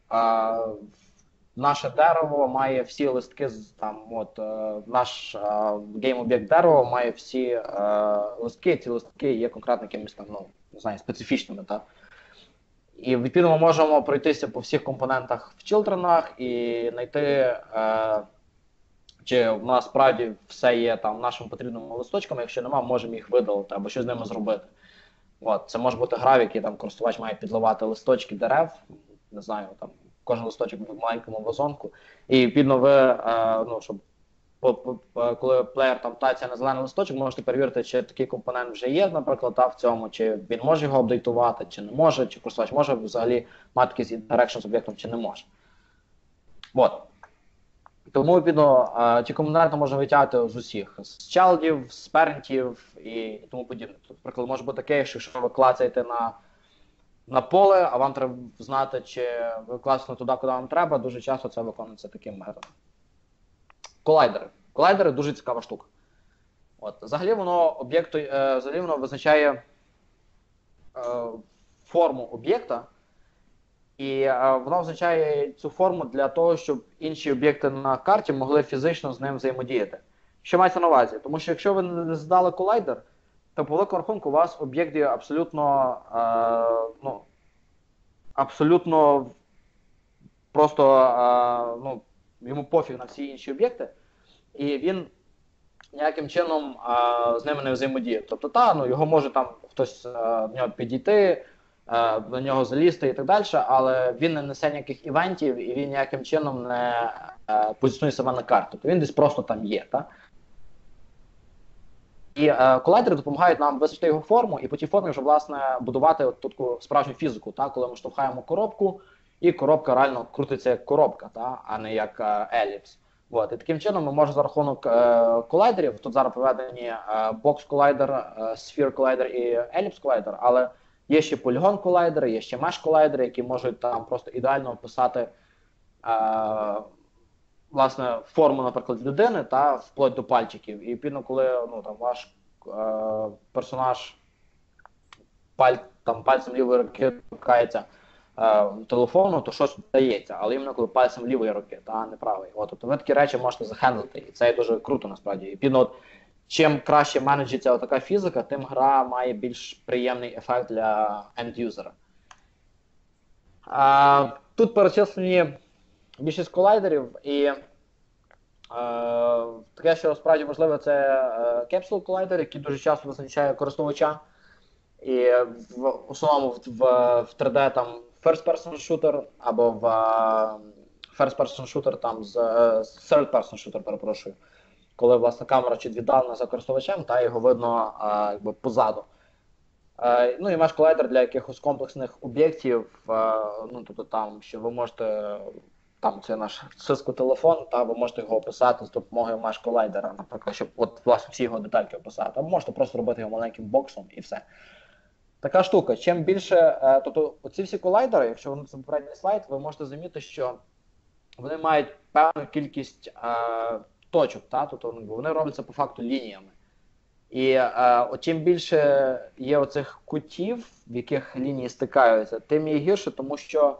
A: наше дерево має всі листки, там, от, е, наш е, GameObject дерево має всі е, листки, ці листки є конкретно якимись там, ну, не знаю, специфічними, так? І відповідно ми можемо пройтися по всіх компонентах в чилдренах і знайти, е, чи в нас справді все є там нашим потрібними листочками, якщо немає, можемо їх видалити або щось з ними зробити. От, це може бути гра, в якій там користувач має підливати листочки дерев, не знаю, там кожен листочок в маленькому вазонку. І відповідно ви, е, ну, щоб коли плеєр там тається на зелений листочок, можете перевірити, чи такий компонент вже є, наприклад, та, в цьому, чи він може його апдейтувати, чи не може, чи користувач може взагалі мати якийсь інтерекшн з об'єктом, чи не може. От. Тому, відповідно, ті компоненти можна витягти з усіх. З чайлдів, з парентів і тому подібне. Тобто, наприклад, може бути таке, що якщо ви клацаєте на, на поле, а вам треба знати, чи ви клацаєте туди, куди вам треба, дуже часто це виконується таким методом. Колайдери. Колайдери дуже цікава штука. От. Взагалі воно об'єкту, е, взагалі воно визначає е, форму об'єкта, і е, воно визначає цю форму для того, щоб інші об'єкти на карті могли фізично з ним взаємодіяти. Що мається на увазі? Тому що якщо ви не задали колайдер, то по великому рахунку у вас об'єкт є абсолютно, е, ну, абсолютно просто, е, ну, йому пофіг на всі інші об'єкти, і він ніяким чином а, з ними не взаємодіє. Тобто, та, ну, його може там хтось а, до нього підійти, а, до нього залізти і так далі, але він не несе ніяких івентів, і він ніяким чином не а, позиціонує себе на карту. Тобто він десь просто там є. Та? І а, колайдери допомагають нам визначити його форму, і по тій формі вже, власне, будувати от таку справжню фізику, та? Коли ми штовхаємо коробку, і коробка реально крутиться як коробка, та? А не як е, еліпс. От. І таким чином ми можемо за рахунок е, колайдерів, тут зараз проведені е, бокс-колайдер, е, спhere-колайдер і еліпс-колайдер, але є ще полігон-колайдери, є ще меш-колайдери, які можуть там просто ідеально описати е, власне, форму, наприклад, людини, та, вплоть до пальчиків. І відповідно, коли ну, там, ваш е, персонаж паль, там, пальцем лівої руки торкається телефону, то щось дається, але іменно коли пальцем лівої руки, та не правої. От, тобто ви такі речі можете захендлити, і це є дуже круто насправді. І підно, от, чим краще менеджиться така фізика, тим гра має більш приємний ефект для енд-юзера. А, тут перечислені більшість колайдерів, і е, таке, що справді важливе, це кепсул колайдер, який дуже часто визначає користувача. І в основному в, в, в три де там first-person shooter, або в uh, first-person shooter там з uh, third-person shooter, перепрошую, коли, власне, камера чуть віддалена за користувачем, та його видно uh, якби позаду. Uh, ну і Mesh Collider для якихось комплексних об'єктів, uh, ну тобто там, що ви можете, там це наш Cisco телефон, та ви можете його описати з допомогою Mesh Collider, наприклад, щоб от, власне, всі його детальки описати, або можете просто робити його маленьким боксом і все. Така штука, чим більше, е, тобто оці всі колайдери, якщо вони це попередній слайд, ви можете замітити, що вони мають певну кількість е, точок, та? Тобто вони робляться по факту лініями. І е, от чим більше є оцих кутів, в яких лінії стикаються, тим є гірше, тому що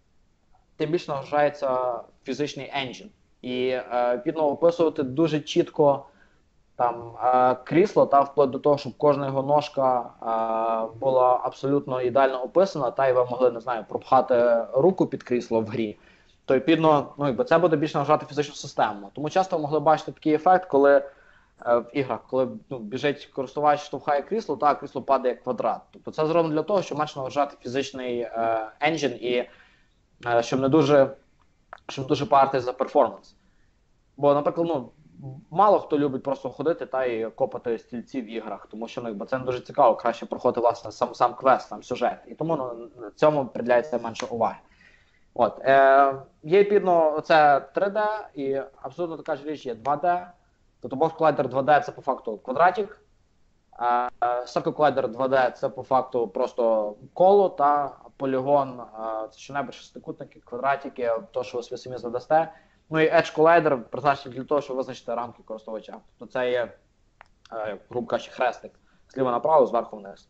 A: тим більше нагружається фізичний енджин. І е, відповідно описувати дуже чітко там е, крісло, та вплоть до того, щоб кожна його ножка е, була абсолютно ідеально описана, та й ви могли, не знаю, пропхати руку під крісло в грі, то відповідно, ну, якби це буде більше нагружати фізичну систему. Тому часто ви могли бачити такий ефект, коли е, в іграх, коли ну, біжить користувач, штовхає крісло, та крісло падає як квадрат. Тобто це зроблено для того, щоб менше нагружати фізичний е, енджин і е, щоб не дуже, щоб не дуже парити за перформанс. Бо, наприклад, ну, мало хто любить просто ходити та і копати стільці в іграх, тому що ну, якби це не дуже цікаво, краще проходити власне сам сам квест, сам сюжет. І тому ну, цьому приділяється менше уваги. От, е, є відповідно це три де, і абсолютно така ж річ є два де. Тобто Box Collider два де це по факту квадратик, е, Circle Collider два де це по факту просто коло та полігон, е, це що-небудь шестикутники, квадратики, то, що ви собі самі задасте. Ну і Edge Collider призначений для того, щоб визначити рамки користувача. Тобто це є, е, грубо кажучи, хрестик. Зліва направо, зверху вниз.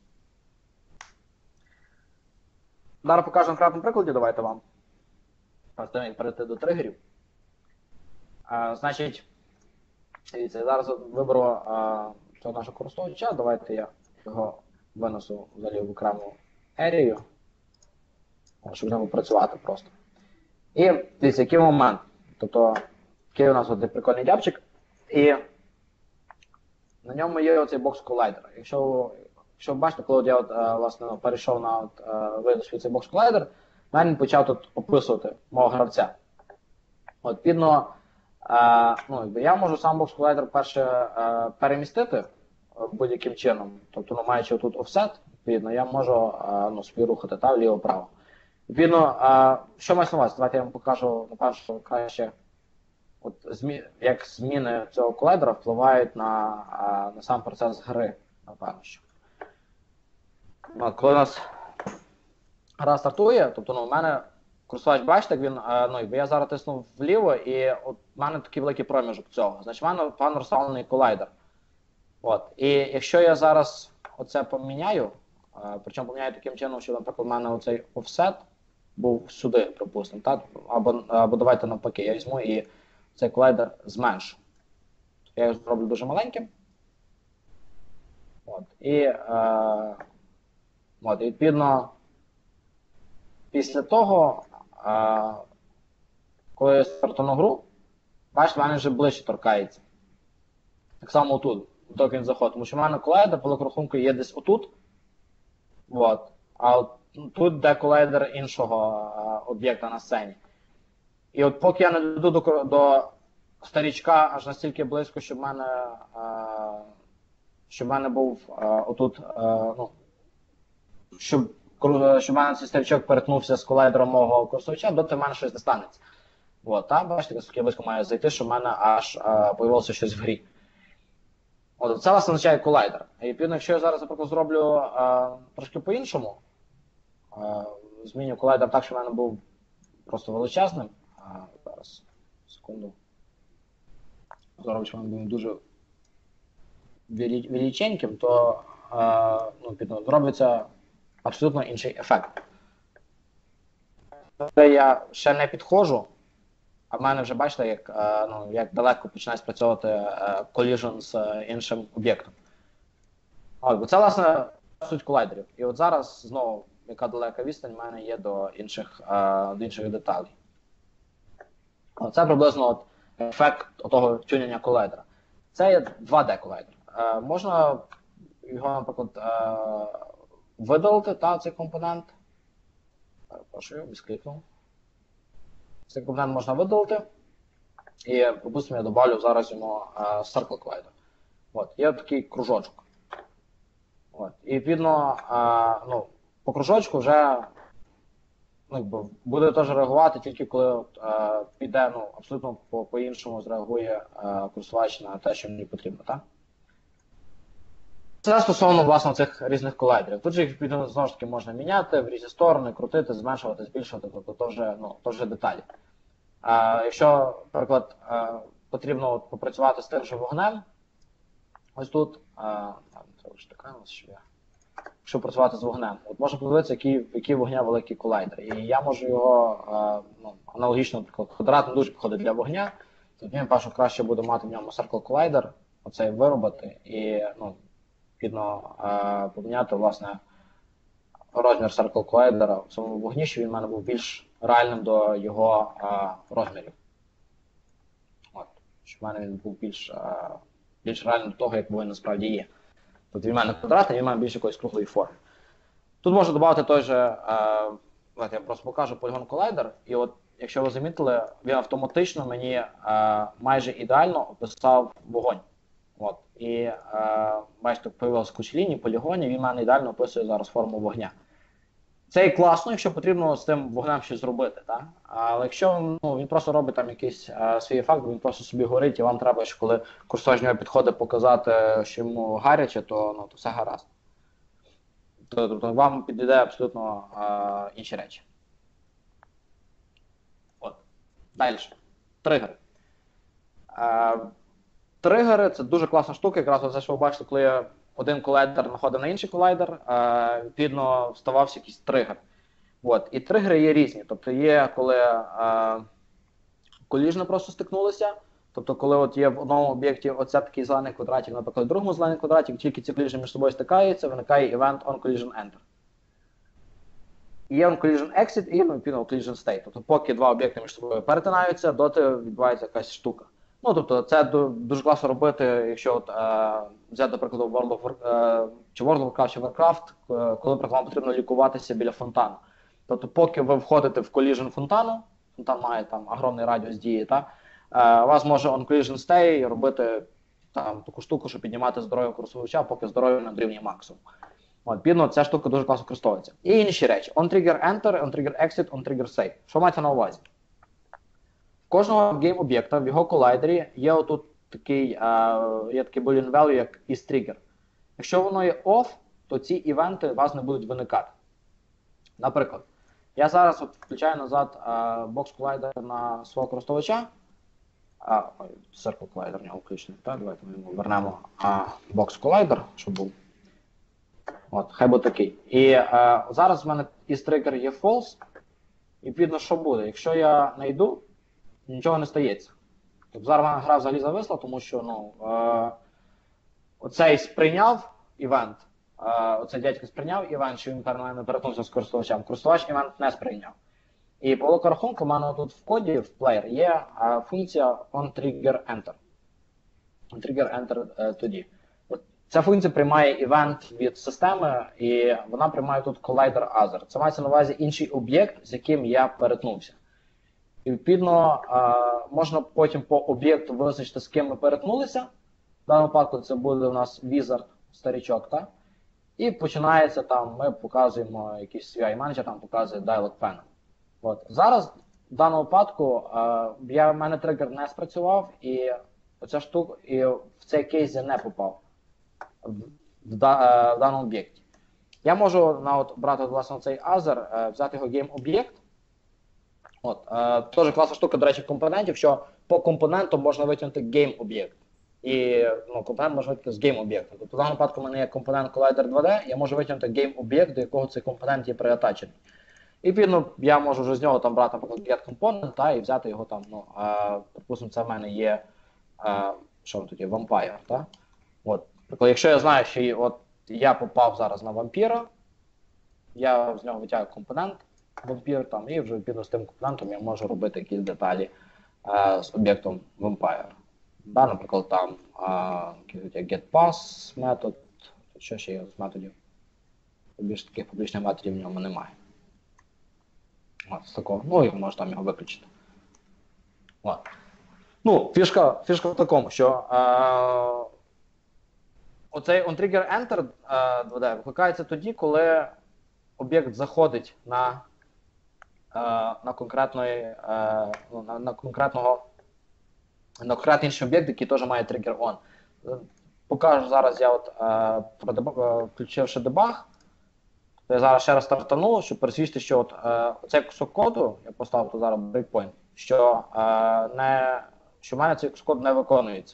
A: Зараз покажу на конкретному прикладі, давайте вам. Перед тим, як перейти до тригерів. Е, значить, дивіться, я зараз виберу е, цього нашого користувача. Давайте я його винесу взагалі в окрему ерію, щоб з ним працювати просто. І дивіться, який момент. Тобто, який у нас от прикольний дябчик, і на ньому є оцей бокс колайдер. Якщо, якщо ви бачите, коли я от, е, власне, перейшов на от, е, видачу цей бокс колайдер, він почав тут описувати мого гравця. От, відповідно, е, ну, якби я можу сам бокс колайдер перше е, перемістити будь-яким чином. Тобто, ну, маючи тут офсет, відповідно, я можу е, ну, собі рухати та вліво-право. Відповідно, а, що мається на увазі? Давайте я вам покажу, напевно, що краще, от, змі... як зміни цього колайдера впливають на, а, на сам процес гри, напевно, що. От, коли у нас гра стартує, тобто, ну, у мене користувач, бачите, як він, а, ну, якби я зараз тиснув вліво, і от у мене такий великий проміжок цього. Значить, в мене певно розставлений колайдер. От, і якщо я зараз оце поміняю, а, причому поміняю таким чином, що, наприклад, у мене оцей офсет був сюди, припустимо, так? Або, або давайте навпаки, я візьму і цей колайдер зменшу. Я його зроблю дуже маленьким. От. І, е, от, і відповідно, після того, е, коли я стартану гру, бачите, в мене вже ближче торкається. Так само отут, доки він заходить. Тому що в мене колайдер, по великому рахунку, є десь отут. От. А от тут де колайдер іншого а, об'єкта на сцені. І от поки я не дійду до, до старічка аж настільки близько, щоб в мене, а, щоб в мене був а, отут, а, ну, щоб, щоб в мене цей старічок перетнувся з колайдером мого користувача, доти в мене щось не станеться. От, там, бачите, наскільки близько має зайти, щоб в мене аж а, появилося щось в грі. От, це власне означає колайдер. І відповідно, якщо я зараз, наприклад, зроблю а, трошки по-іншому, а, зміню колайдер так, щоб в мене був просто величезним. А, зараз, секунду. Зроблю, щоб він був дуже величеньким, то а, ну, відповідно, зробиться абсолютно інший ефект. Коли я ще не підходжу а в мене вже бачите, як, е, ну, як далеко починає спрацьовувати е, collision з е, іншим об'єктом. От, бо це, власне, суть колайдерів. І от зараз, знову, яка далека відстань в мене є до інших, е, до інших деталей. От, це приблизно от, ефект того тюніння колайдера. Це є два де колайдер. Е, можна його, наприклад, е, видалити, та, цей компонент. Перепрошую, відкликнув. Цей компонент можна видалити. І, допустимо, я добавлю зараз йому е, Circle Collider. От, є такий кружочок. От, і відповідно, е, ну, по кружочку вже ну, якби, буде теж реагувати тільки коли от, е, піде, ну, абсолютно по- по-іншому зреагує е, користувач на те, що мені потрібно, так? Це стосовно, власне, цих різних колайдерів. Тут же їх, відповідно, знову ж таки можна міняти в різні сторони, крутити, зменшувати, збільшувати, тобто то вже, ну, то вже деталі. А, якщо, наприклад, а, потрібно от, попрацювати з тим же вогнем, ось тут, а, там, це вже така у нас ще є. Якщо працювати з вогнем, от можна подивитися, які, які вогня великий колайдер. І я можу його а, ну, аналогічно, наприклад, квадрат не дуже підходить для вогня, тоді, перше, краще буде мати в ньому Circle Collider, оцей виробити, і, ну, відповідно, а, поміняти, власне, розмір Circle Collider в самому вогні, щоб він в мене був більш реальним до його а, розмірів. От, щоб в мене він був більш, а, більш реальним до того, як він насправді є. Тобто він в мене квадратний, він має більш якоїсь круглої форми. Тут можна додати той же, а, давайте я просто покажу Polygon Collider, і от, якщо ви замітили, він автоматично мені а, майже ідеально описав вогонь. От. І е, бачите, появилася куча ліній, полігонів, він в мене ідеально описує зараз форму вогня. Це і класно, якщо потрібно з тим вогнем щось зробити. Так? Але якщо ну, він просто робить там якийсь е, свій ефект, він просто собі горить, і вам треба, що коли користувач нього підходить показати, що йому гаряче, то, ну, то все гаразд. Тобто вам підійде абсолютно е, інші речі. От. Далі. Тригери. Е, Тригери – це дуже класна штука, якраз оце, що ви бачите, коли один колайдер находив на інший колайдер, е, відповідно вставався якийсь тригер. От. І тригери є різні. Тобто є, коли е, коліжно просто стикнулися, тобто коли от є в одному об'єкті оце такий зелений квадратик, наприклад, в другому зелений квадратик, тільки ці коліжні між собою стикаються, виникає event on collision enter. І є on collision exit і ну, on collision state. Тобто поки два об'єкти між собою перетинаються, доти відбувається якась штука. Ну, тобто, це дуже класно робити, якщо от, е, взяти, до прикладу, World of War, е, чи World of Warcraft, чи Warcraft, е, коли вам потрібно лікуватися біля фонтану. Тобто, поки ви входите в collision фонтану, фонтан має там огромний радіус дії, та, е, вас може on collision stay робити там, таку штуку, щоб піднімати здоров'я користувача, поки здоров'я на рівні максимум. От, бідно, ця штука дуже класно використовується. І інші речі. On trigger enter, on trigger exit, on trigger save. Що мається на увазі? Кожного гейм-об'єкта в його колайдері є отут такий, uh, є такий boolean value, як isTrigger. Якщо воно є off, то ці івенти у вас не будуть виникати. Наприклад, я зараз от включаю назад uh, box collider на свого користувача. Uh, Circle Collider в нього включений. Так, давайте ми йому вернемо uh, box collider, щоб був. От, хай буде такий. І uh, зараз в мене isTrigger є false. І відповідно, що буде? Якщо я знайду, нічого не стається. Тобто зараз вона гра взагалі зависла, тому що ну, е, оцей сприйняв івент, е, оцей дядько сприйняв івент, що він не перетнувся з користувачем. Користувач івент не сприйняв. І по великому рахунку в мене тут в коді, в player, є е, функція onTriggerEnter. onTriggerEnter е, тоді. От, ця функція приймає івент від системи, і вона приймає тут collider other. Це мається на увазі інший об'єкт, з яким я перетнувся. І відповідно можна потім по об'єкту визначити, з ким ми перетнулися. В даному випадку це буде у нас wizard, старичок, так? І починається там, ми показуємо якийсь свій менеджер, там показує dialog panel. От. Зараз в даному випадку я, в мене тригер не спрацював, і оця штука, і в цей кейс я не попав в, в, в даному об'єкті. Я можу на, от, брати власне цей other, взяти його game-об'єкт. От, е, Теж класна штука, до речі, компонентів, що по компоненту можна витягнути game-об'єкт. І ну, компонент можна витягнути з game-об'єкту. Тобто в даному випадку в мене є компонент Collider два де, я можу витягнути game-об'єкт, до якого цей компонент є приатачений. І відповідно я можу вже з нього там брати, наприклад, get component, та, і взяти його там, ну, е, припустимо, це в мене є, е, що тут є, vampire, та? От, наприклад, якщо я знаю, що і, от, я попав зараз на вампіра, я з нього витягую компонент вампір, там, і вже відповідно з тим компонентом я можу робити якісь деталі е, з об'єктом vampire. Да, наприклад, там е, getPass метод, що ще є з методів. Більш таких публічних методів в ньому немає. От, з такого. Ну, і можна там його виключити. От. Ну, фішка, фішка в такому, що е, оцей onTriggerEnter е, два де викликається тоді, коли об'єкт заходить на, е, на, конкретної, е, ну, на, на конкретного на конкретний інший об'єкт, який теж має trigger on. Покажу зараз я, от, е, продеб... включивши дебаг, то я зараз ще раз стартану, щоб пересвідчити, що от, е, цей кусок коду, я поставив тут зараз breakpoint, що, е, не, що в мене цей кусок коду не виконується.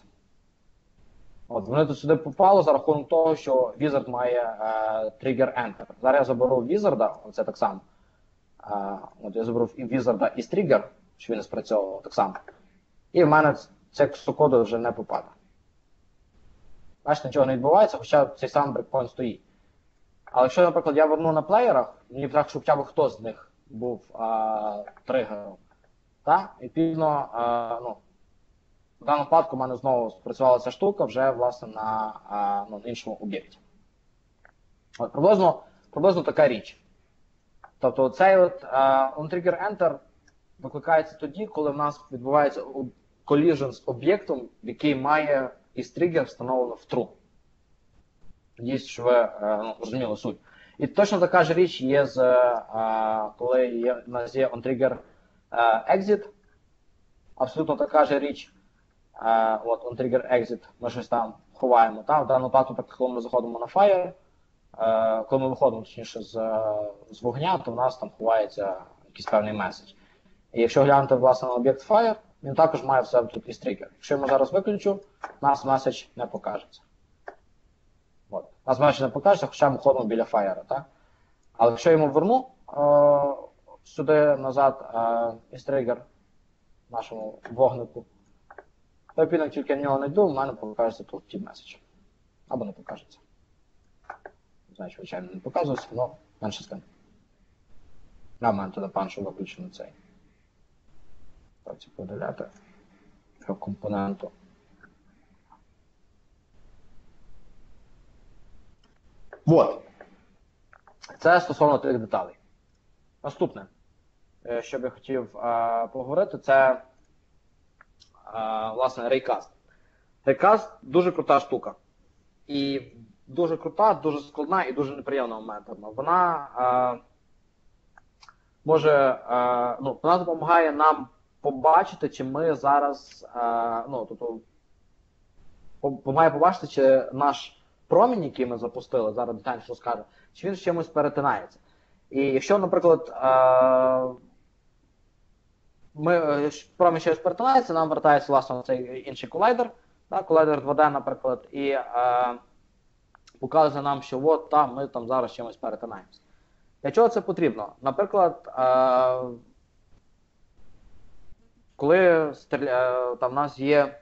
A: От, вони тут сюди попали за рахунок того, що wizard має е, trigger enter. Зараз я заберу wizard, оце так само. Е, от я заберу і wizard і trigger, щоб він не спрацьовував так само. І в мене цей кусок коду вже не попаде. Бачите, нічого не відбувається, хоча цей самий брейкпойнт стоїть. Але якщо, наприклад, я верну на плеєрах, мені треба, щоб хоча б хтось з них був а, тригером. Так? І відповідно, а, ну, в даному випадку в мене знову спрацювала ця штука вже, власне, на, а, ну, на іншому об'єкті. От, приблизно, приблизно така річ. Тобто цей от а, onTriggerEnter викликається тоді, коли в нас відбувається collision з об'єктом, який має із тригер встановлено в true. Надіюсь, що ви ну, розуміли суть. І точно така ж річ є, з, а, коли є, у нас є onTriggerExit. Абсолютно така ж річ. А, от onTriggerExit, ми щось там ховаємо. Там, в даному випадку, коли ми заходимо на Fire, а, коли ми виходимо точніше, з, з вогня, то в нас там ховається якийсь певний меседж. І якщо глянути, власне, на об'єкт Fire, він також має в себе тут і тригер. Якщо я йому зараз виключу, у нас меседж не покажеться. От. У нас меседж не покажеться, хоча ми ходимо біля Fire. Так? Але якщо я йому верну е сюди назад е із тригер нашому вогнику, то відповідно тільки я в нього не йду, в мене покажеться тут ті меседж. Або не покажеться. Не знаю, звичайно, не показується, але менше з тим. А в мене туди паншу виключено цей. Давайте поділяти цього компоненту. Вот. Це стосовно тих деталей. Наступне, що б я хотів а, поговорити, це а, власне Raycast. Raycast дуже крута штука. І дуже крута, дуже складна і дуже неприємна моментами. Вона а, може, а, ну, вона допомагає нам побачити, чи ми зараз, а, ну, тобто, має побачити, чи наш промінь, який ми запустили, зараз детальніше розкажу, чи він з чимось перетинається. І якщо, наприклад, а, ми, промінь щось перетинається, нам вертається, власне, цей інший колайдер, да, колайдер два де, наприклад, і а, показує нам, що от там ми там зараз чимось перетинаємося. Для чого це потрібно? Наприклад, а, коли стріля... там в нас є е,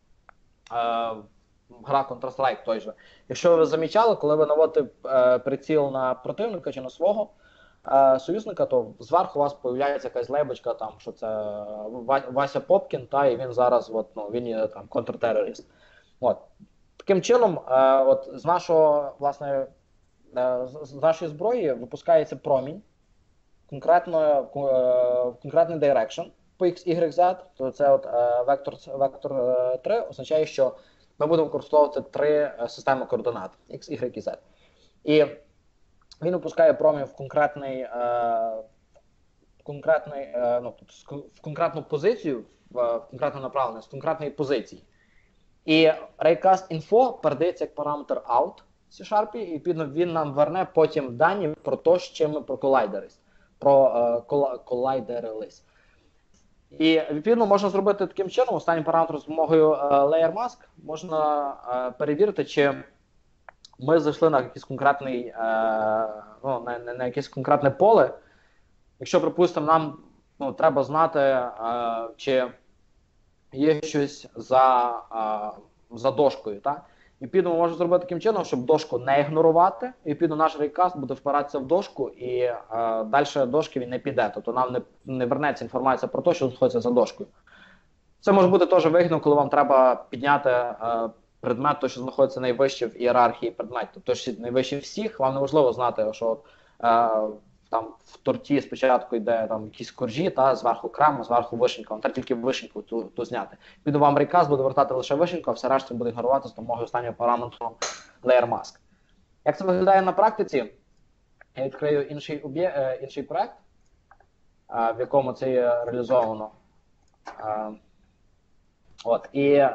A: гра Counter-Strike той же. Якщо ви замічали, коли ви наводите е, приціл на противника чи на свого е, союзника, то зверху у вас з'являється якась лейбочка, там, що це Вася Попкін, та, і він зараз от, ну, він є там контртерорист. От. Таким чином, е, от, з нашого, власне, е, з нашої зброї випускається промінь конкретно, е, конкретний direction по X, Y, Z, то це от е, вектор, вектор е, три означає, що ми будемо використовувати три е, системи координат X, Y і Z. І він випускає промінь в конкретний, е, в конкретний, е, ну, в конкретну позицію, в, в конкретну направленість, в конкретної позиції. І Raycast.info передається як параметр out в C-Sharp, і відповідно він нам верне потім дані про те, з чим ми проколайдерились. Про е, колайдерились. І, відповідно, можна зробити таким чином, останнім параметром з допомогою uh, Layer Mask, можна uh, перевірити, чи ми зайшли на якийсь конкретний, uh, ну, на, на якесь конкретне поле, якщо, припустимо, нам ну, треба знати, е, чи є щось за, е, за дошкою, так? І піду ми можемо зробити таким чином, щоб дошку не ігнорувати, і піду наш рейкаст буде впиратися в дошку, і е, далі дошки він не піде. Тобто нам не, не вернеться інформація про те, що знаходиться за дошкою. Це може бути теж вигідно, коли вам треба підняти е, предмет, той, що знаходиться найвище в ієрархії предметів. Тобто, що найвище всіх, вам не важливо знати, що е, там в торті спочатку йде там якісь коржі, та зверху крем, зверху вишенька. Вам треба тільки вишеньку ту, ту зняти. Піду вам рейкаст буде вертати лише вишеньку, а все решта буде ігнорувати з допомогою останнього параметру Layer Mask. Як це виглядає на практиці? Я відкрию інший, об'є, е, інший проект, е, в якому це є реалізовано. Е, От, і е,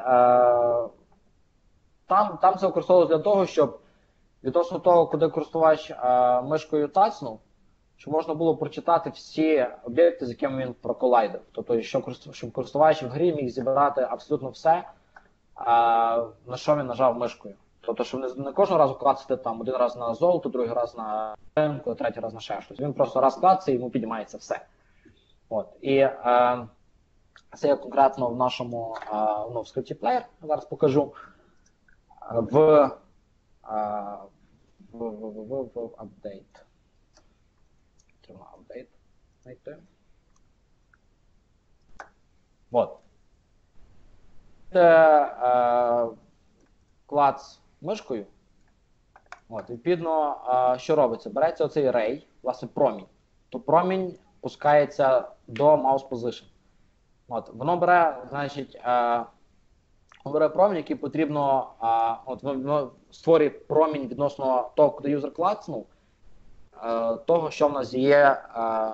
A: там, там це використовується для того, щоб відносно того, куди користувач е, мишкою тацнув, щоб можна було прочитати всі об'єкти, з якими він проколайдив. Тобто, щоб, щоб користувач в грі міг зібрати абсолютно все, е, на що він нажав мишкою. Тобто, щоб не, не кожного разу клацати там один раз на золото, другий раз на ринку, третій раз на ще щось. Він просто раз клацає і йому піднімається все. От, і е, це я конкретно в нашому ну, в скрипті Player, зараз покажу, в, в, в, в, в update. Треба update знайти. От. Це е, клац мишкою. От, відповідно, е, що робиться? Береться оцей рей, власне, промінь. То промінь пускається до mouse position. От, воно бере, значить, е, бере промінь, який потрібно, е, от, воно створює промінь відносно того, куди юзер клацнув, е, того, що в нас є, е,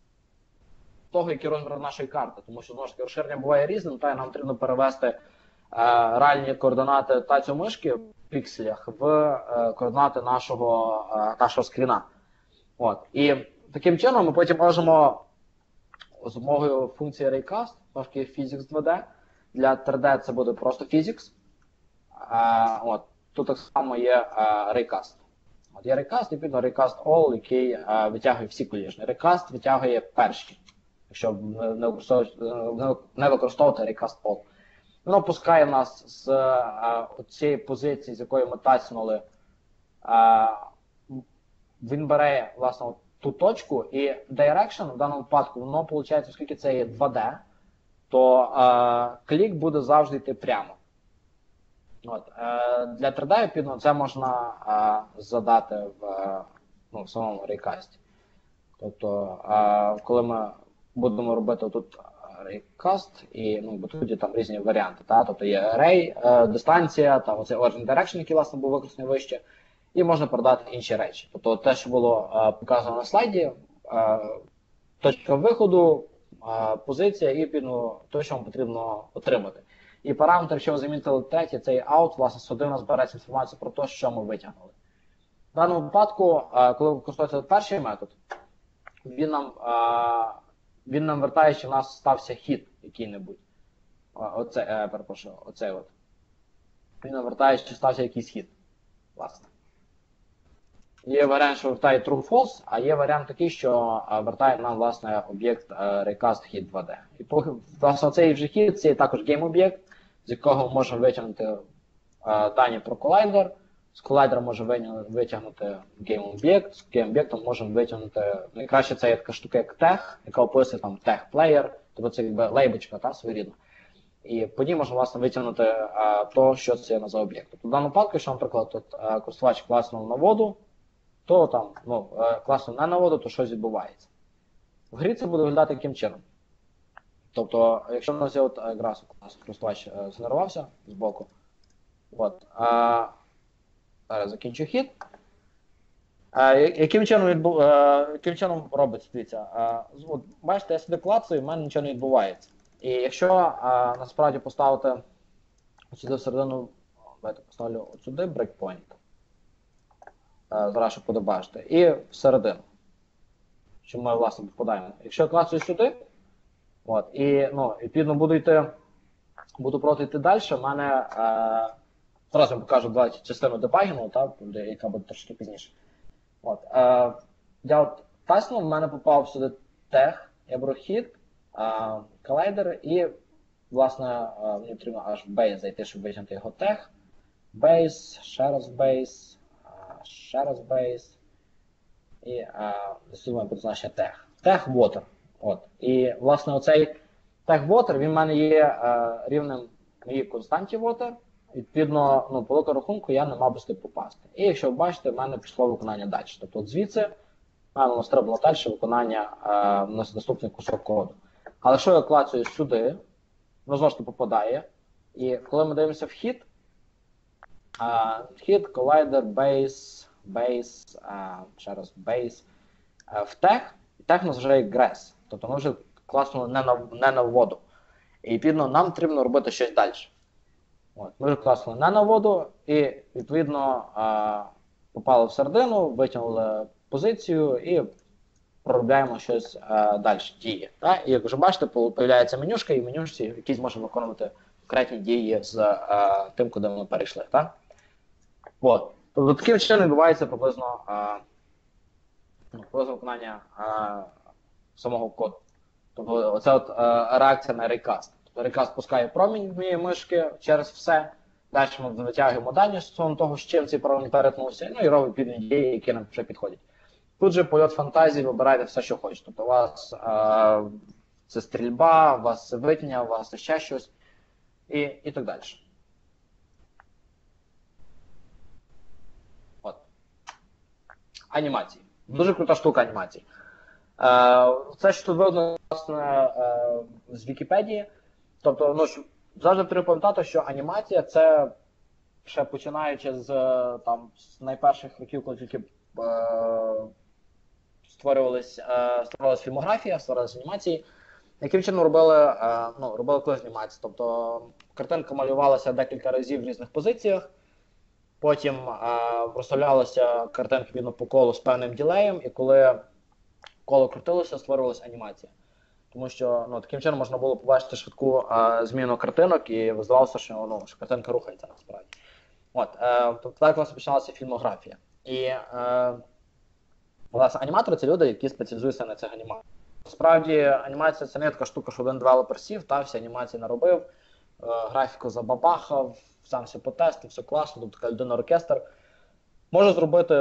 A: того, який розмір нашої карти. Тому що, знову ж таки, розширення буває різним, та нам потрібно перевести е, реальні координати тацю мишки в пікселях в е, координати нашого, е, нашого скріна. От, і таким чином ми потім можемо з допомогою функції Raycast, трошки Physics два де. Для три де це буде просто Physics. А, от, тут так само є а, Raycast. От є Raycast, відповідно Raycast All, який а, витягує всі коліжні. Raycast витягує перші, якщо не використовувати, не використовувати Raycast All. Воно пускає нас з а, цієї позиції, з якої ми тацнули. А, він бере, власне, ту точку, і direction в даному випадку, воно виходить, оскільки це є два де, то е, клік буде завжди йти прямо. От, е, для три де, відповідно, це можна е, задати в, е, ну, в самому Raycast. Тобто, е, коли ми будемо робити тут Raycast, і ну, будуть там різні варіанти. Та? Тобто є array, е, дистанція, там оцей origin direction, який, власне, був використаний вище, і можна передати інші речі. Тобто те, що було е, показано на слайді, е, точка виходу, е, позиція і ну, те, що вам потрібно отримати. І параметр, якщо ви замітили третій, цей out, власне, сюди у нас береться інформація про те, що ми витягнули. В даному випадку, е, коли використовується перший метод, він нам, е, він нам вертає, що в нас стався хід який-небудь. Оце, е, перепрошую, оцей от. Він нам вертає, що стався якийсь хід, власне. Є варіант, що вертає true-false, а є варіант такий, що вертає нам, власне, об'єкт Raycast Hit два де. І, власне, цей вже хід, це також гейм-об'єкт, з якого ми можемо витягнути дані про колайдер. З колайдера можемо витягнути гейм-об'єкт, з гейм-об'єктом можемо витягнути, найкраще це є така штука, як тег, яка описує там тег-плеєр, тобто це якби лейбочка, та, своєрідна. І по ній можна, власне, витягнути а, то, що це є за об'єкт. Тобто, в даному випадку, якщо, наприклад, тут а, користувач класнув на воду, то там, ну, класно не на воду, то щось відбувається. В грі це буде виглядати таким чином. Тобто, якщо в нас є от якраз користувач згенерувався з боку, от, а, зараз закінчу хід. А, яким, чином відбу... а, яким чином робиться, дивіться, а, от, бачите, я сюди клацаю, і в мене нічого не відбувається. І якщо а, насправді поставити сюди всередину, давайте поставлю от сюди breakpoint. Зараз, щоб подобачити. І всередину. Що ми, власне, попадаємо. Якщо я клацаю сюди, от, і, ну, відповідно, буду йти, буду просто йти далі, в мене, е, зараз я покажу два частину дебагінгу, так, яка буде трошки пізніше. От, е, я от таснув, в мене попав сюди тег, я беру хід, а, колайдер і, власне, а, мені потрібно аж в base зайти, щоб витягнути його тег. Base, ще раз base, а, ще раз base. І застосуємо позначення тег. Тег water. От. І, власне, оцей тег water, він в мене є а, рівнем моїй константі water. Відповідно, ну, по великому рахунку я не мав би сюди попасти. І якщо ви бачите, в мене пішло виконання далі. Тобто от звідси в мене настрибнуло далі виконання а, на наступний кусок коду. Але що я клацаю сюди, воно знову ж таки попадає. І коли ми дивимося в хід, а, хід, колайдер, base, base, а, ще раз base, а, в тег, і тег у нас вже є grass. Тобто ми вже класнули не на, не на воду. І відповідно нам потрібно робити щось далі. От, ми вже класнули не на воду і відповідно а, попали в середину, витягнули позицію і проробляємо щось а, далі, дії. Так? І як вже бачите, з'являється менюшка, і в менюшці якісь можемо виконувати конкретні дії з а, тим, куди ми перейшли. Так? От. Тобто таким чином відбувається приблизно, а, приблизно виконання а, самого коду. Тобто оце от а, реакція на рейкаст. Тобто рейкаст пускає промінь в моєї мишки через все. Далі ми витягуємо дані стосовно того, з чим цей промінь перетнувся, ну і робимо підні дії, які нам вже підходять. Тут же польот фантазії, вибирайте все, що хочете. Тобто у вас а, це стрільба, у вас це витня, у вас ще щось і, і так далі. От. Анімації. Дуже крута штука анімації. Е, це, що тут видно, власне, е, з Вікіпедії. Тобто, ну, завжди треба пам'ятати, що анімація це ще починаючи з, там, з найперших років, коли тільки е, створювалась, е, створювалась фільмографія, створювалися анімації. Яким чином робили, е, ну, робили колись анімацію? Тобто картинка малювалася декілька разів в різних позиціях, потім е, розставлялася картинка відповідно по колу з певним ділеєм, і коли коло крутилося, створювалася анімація. Тому що ну, таким чином можна було побачити швидку е, зміну картинок, і здавалося, що, ну, що картинка рухається насправді. От, е, тобто так власне починалася фільмографія. І е, власне, аніматори – це люди, які спеціалізуються на цих анімаціях. Насправді, анімація – це не така штука, що один девелопер сів, та всі анімації наробив, е, графіку забабахав, сам все потестив, все класно, тобто така людина-оркестр. Може зробити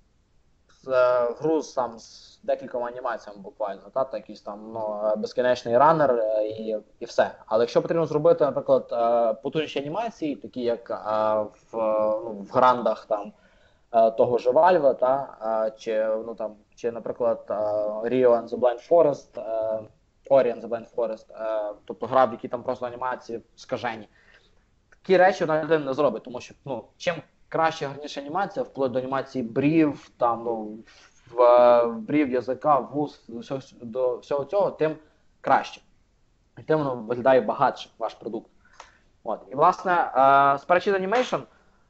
A: е, гру сам з декількома анімаціями буквально, та, та якийсь там ну, безкінечний ранер е, і, і все. Але якщо потрібно зробити, наприклад, е, потужніші анімації, такі як е, в, ну, в грандах там, е, того ж Valve, та, е, чи, ну, там, чи, наприклад, е, Rio and the Blind Forest, е, Ori and the Blind Forest, е, тобто гра, в якій там просто анімації скажені. Такі речі вона людина не зробить, тому що ну, чим краще, гарніша анімація, вплоть до анімації брів, там, ну, в, в брів, язика, вуз, до всього, до всього цього, тим краще. І тим воно виглядає багатше, ваш продукт. От. І, власне, е, Spreadsheet Animation,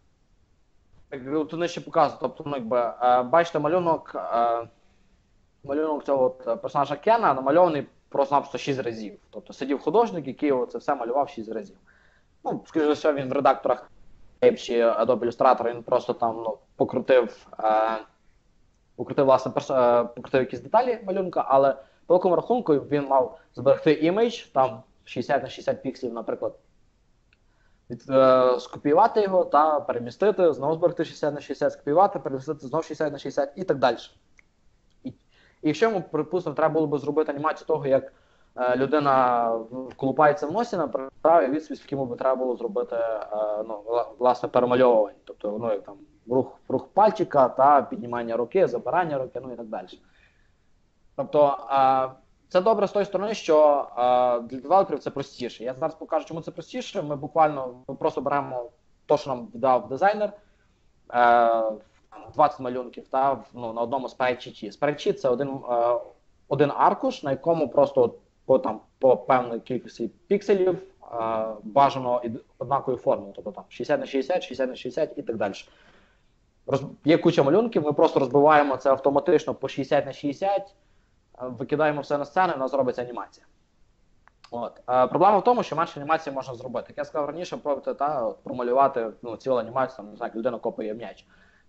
A: як тут нижче показує, тобто, ну, якби, е, бачите, малюнок, е, малюнок цього от персонажа Кена намальований просто-напросто шість разів. Тобто сидів художник, який це все малював шість разів. Ну, скоріше за все, він в редакторах чи Adobe Illustrator, він просто там ну, покрутив, е, покрутив, власне, перс, е, покрутив якісь деталі малюнка, але по великому рахунку він мав зберегти імідж, там шістдесят на шістдесят пікселів, наприклад, від, е, скопіювати його та перемістити, знову зберегти шістдесят на шістдесят, скопіювати, перемістити знову шістдесят на шістдесят і так далі. І, і якщо йому, припустимо, треба було б зробити анімацію того, як людина колупається в носі, направив відсвіт, в якому би треба було зробити ну, власне перемальовування. Тобто ну, як там, рух, рух пальчика та піднімання руки, забирання руки, ну і так далі. Тобто це добре з тої сторони, що для девелоперів це простіше. Я зараз покажу, чому це простіше. Ми буквально ми просто беремо те, що нам дав дизайнер, двадцять малюнків та, ну, на одному спрайдшіті. Спрайдшіт – це один, один аркуш, на якому просто по, там, по певної кількості пікселів е, бажано однакової форми, тобто там шістдесят на шістдесят, шістдесят на шістдесят і так далі. Роз... Є куча малюнків, ми просто розбиваємо це автоматично по шістдесят на шістдесят, е, викидаємо все на сцену, і у нас робиться анімація. От. Е, проблема в тому, що менше анімації можна зробити. Як я сказав раніше, пробувати та, промалювати ну, цілу анімацію, там, не знаю, людина копає м'яч.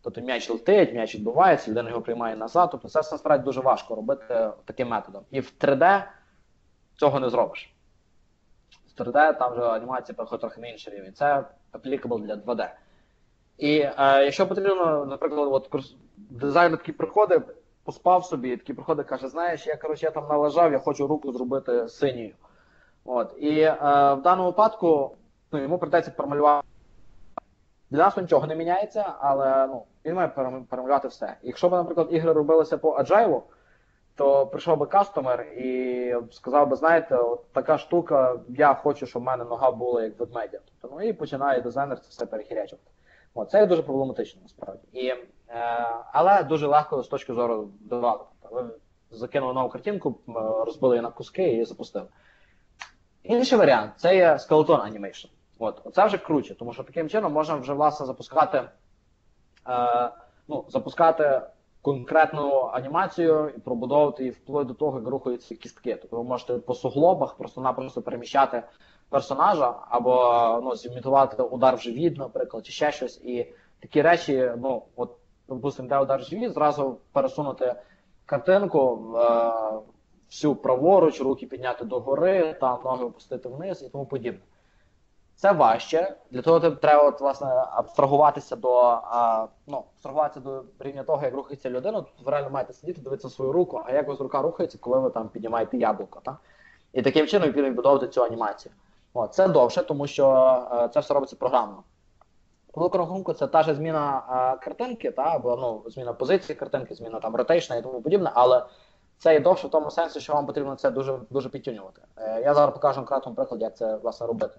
A: Тобто м'яч летить, м'яч відбувається, людина його приймає назад. Тобто це все насправді дуже важко робити таким методом. І в три Д цього не зробиш. В три Д там вже анімація проходить трохи на інший рівень. Це applicable для два Д. І е, якщо потрібно, наприклад, от курс- дизайнер такий приходить, поспав собі, такий приходить, каже, знаєш, я, коротше, я там належав, я хочу руку зробити синьою. От. І е, в даному випадку ну, йому прийдеться промалювати. Для нас нічого не міняється, але ну, він має перем- перемалювати все. Якщо б, наприклад, ігри робилися по Agile, то прийшов би кастомер і сказав би, знаєте, от така штука, я хочу, щоб в мене нога була як ведмедя. Тобто, ну і починає дизайнер це все перехірячувати. От, це є дуже проблематично, насправді. І, е, але дуже легко з точки зору девелопера. Ви закинули нову картинку, м, розбили її на куски і запустили. Інший варіант це є Skeleton Animation. От, це вже круче, тому що таким чином можна вже власне запускати, е, ну, запускати конкретну анімацію і пробудовувати її вплоть до того, як рухаються кістки. Тобто ви можете по суглобах просто-напросто переміщати персонажа або ну, зімітувати удар в живіт, наприклад, чи ще щось. І такі речі, ну, от, допустимо, де удар в живіт, зразу пересунути картинку, е, всю праворуч, руки підняти догори, там ноги опустити вниз і тому подібне. Це важче. Для того треба от, власне, абстрагуватися до а, ну, абстрагуватися до рівня того, як рухається людина. Тут ви реально маєте сидіти, дивитися свою руку, а як ось рука рухається, коли ви там піднімаєте яблуко. Та? І таким чином відбудовувати цю анімацію. От, це довше, тому що а, це все робиться програмно. По великому рахунку це та ж зміна а, картинки, та, або ну, зміна позиції картинки, зміна там ротейшна і тому подібне, але це і довше в тому сенсі, що вам потрібно це дуже, дуже підтюнювати. Е, я зараз покажу конкретному прикладі, як це власне робити.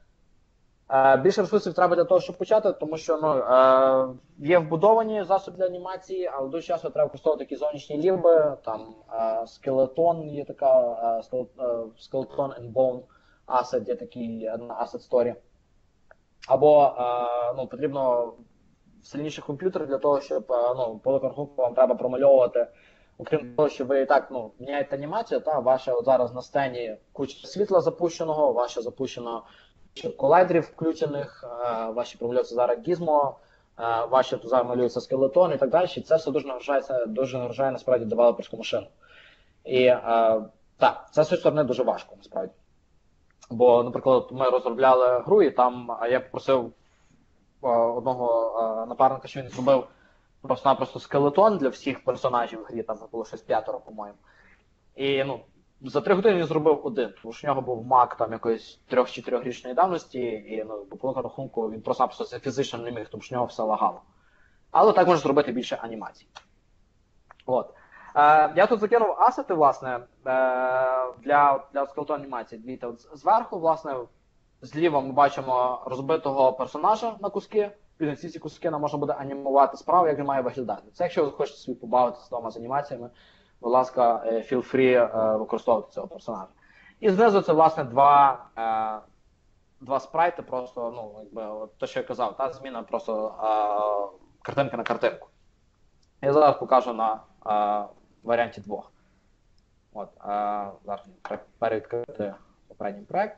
A: Е, Більше ресурсів треба для того, щоб почати, тому що ну, е, є вбудовані засоби для анімації, але дуже часто треба використовувати такі зовнішні лімби, там е, скелетон є така, е, скелетон and bone asset, є такий asset story. Або е, ну, потрібно сильніший комп'ютер для того, щоб е, ну, по рахунку вам треба промальовувати. Окрім того, що ви і так ну, міняєте анімацію, та ваша от зараз на сцені куча світла запущеного, ваша запущена колайдерів включених, е, ваші промальовуються зараз гізмо, е, ваші тут зараз малюються скелетон і так далі. І це все дуже нагружається, дуже нагружає насправді девелоперську машину. І е, так, це з цієї сторони дуже важко насправді. Бо, наприклад, ми розробляли гру, і там я попросив е, одного е, напарника, що він зробив просто-напросто скелетон для всіх персонажів в грі, там було щось п'ятеро, по-моєму. І ну, за три години він зробив один, тому що в нього був Mac там якоїсь трьох-чотирьохрічної давності, і ну, по великому рахунку він просто-напросто це фізично не міг, тому що в нього все лагало. Але так можна зробити більше анімацій. От. Е, я тут закинув асети, власне, е, для, для скелетон анімації. Дивіться, от зверху, власне, зліва ми бачимо розбитого персонажа на куски. Під ці ці куски нам можна буде анімувати справа, як він має виглядати. Це якщо ви хочете собі побавитися вдома з анімаціями, будь ласка, feel free е, використовувати цього персонажа. І знизу це, власне, два, е, два спрайти, просто, ну, якби, от те, що я казав, та зміна просто е, картинки на картинку. Я зараз покажу на е, варіанті двох. От, е, зараз треба перевідкрити попередній проект.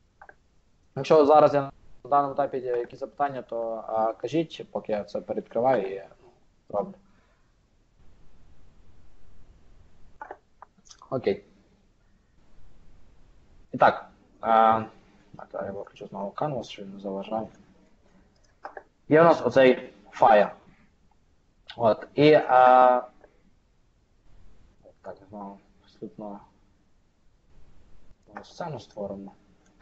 A: Якщо зараз я на даному етапі є якісь запитання, то е, кажіть, поки я це перевідкриваю і ну, роблю. Окей. І так, е, я виключу знову Canvas, що він не заважає. Є у нас оцей Fire. От, і е, так, знову слідно сцену створимо.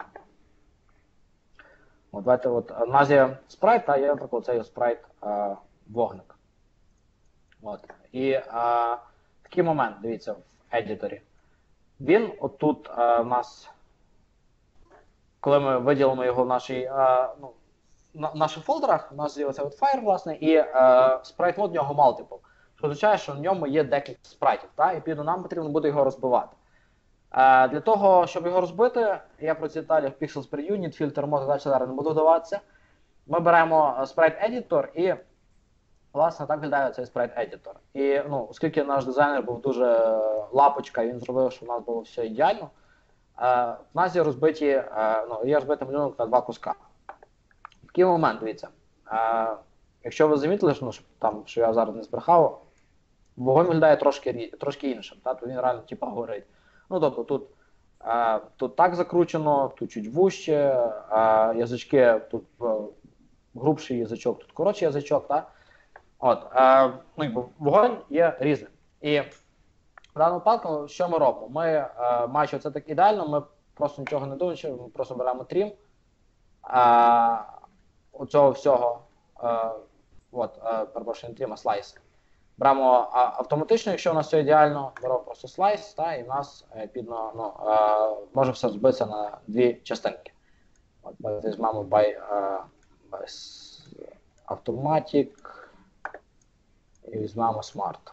A: От, давайте, от, у нас є спрайт, а є, наприклад, цей спрайт е, вогник. От, і е, такий момент, дивіться, в едіторі. Він отут е, в нас, коли ми виділимо його в нашій, е, ну, на, наших фолдерах, у нас є оцей от Fire, власне, і е, спрайт мод в нього multiple. Що означає, що в ньому є декілька спрайтів, та? І відповідно нам потрібно буде його розбивати. Е, для того, щоб його розбити, я про ці деталі в Pixels per Unit, фільтр мод, далі зараз не буду вдаватися. Ми беремо спрайт едітор і, власне, так виглядає цей спрайт едітор. І, ну, оскільки наш дизайнер був дуже лапочка, і він зробив, щоб у нас було все ідеально, е, в нас є розбиті, е, ну, є розбитий малюнок на два куска. Такий момент, дивіться. Е, якщо ви замітили, що, ну, що, там, що я зараз не збрехав, вогонь виглядає трошки, рі- трошки іншим, та? Тут він реально типа горить. Ну, тобто тут, е, тут так закручено, тут чуть вужче, е, язички, тут е, грубший язичок, тут коротший язичок, та? От, е, ну, якби, вогонь є різним. І в даному випадку, що ми робимо? Ми, е, маючи це так ідеально, ми просто нічого не думаючи, ми просто беремо трім е, у цього всього, е, от, е, перепрошую, не трім, а слайс. Беремо а, автоматично, якщо у нас все ідеально, беремо просто слайс, та, і в нас е, підно, ну, е, може все збитися на дві частинки. От, ми візьмемо by, е, by Automatic і візьмемо Smart.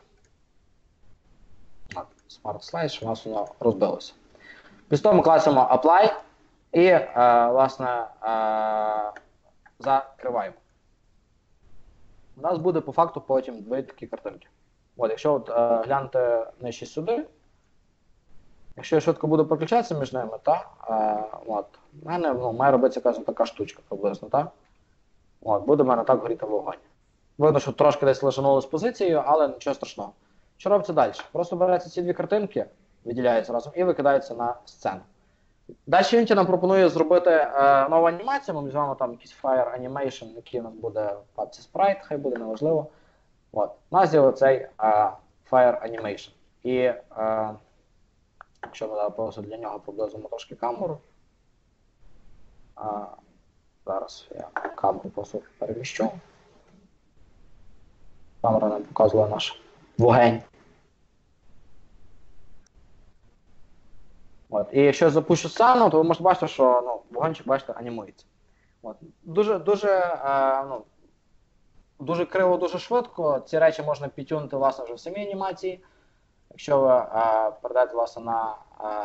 A: От, Smart Slice, що у нас воно розбилося. Після того ми класимо Apply і, е, власне, е, закриваємо. У нас буде по факту потім дві такі картинки. От, якщо от, е, глянути нижче сюди, якщо я швидко буду переключатися між ними, та, е, от, в мене ну, має робитися якась така штучка приблизно. Та? От, буде в мене так горіти вогонь. Видно, що трошки десь лежануло з позицією, але нічого страшного. Що робиться далі? Просто береться ці дві картинки, виділяються разом і викидаються на сцену. Далі Unity нам пропонує зробити е, нову анімацію, ми візьмемо там якийсь Fire Animation, який у нас буде в папці Sprite, хай буде, неважливо. От. У нас є оцей е, Fire Animation. І е, якщо ми просто для нього приблизимо трошки камеру, е, зараз я камеру просто переміщу. Камера нам показує наш вогонь. От. І якщо я запущу сцену, то ви можете бачити, що ну, вогончик, бачите, анімується. От. Дуже, дуже, е, ну, дуже криво, дуже швидко. Ці речі можна підтюнити, власне, вже в самій анімації. Якщо ви е, передаєте, власне, на...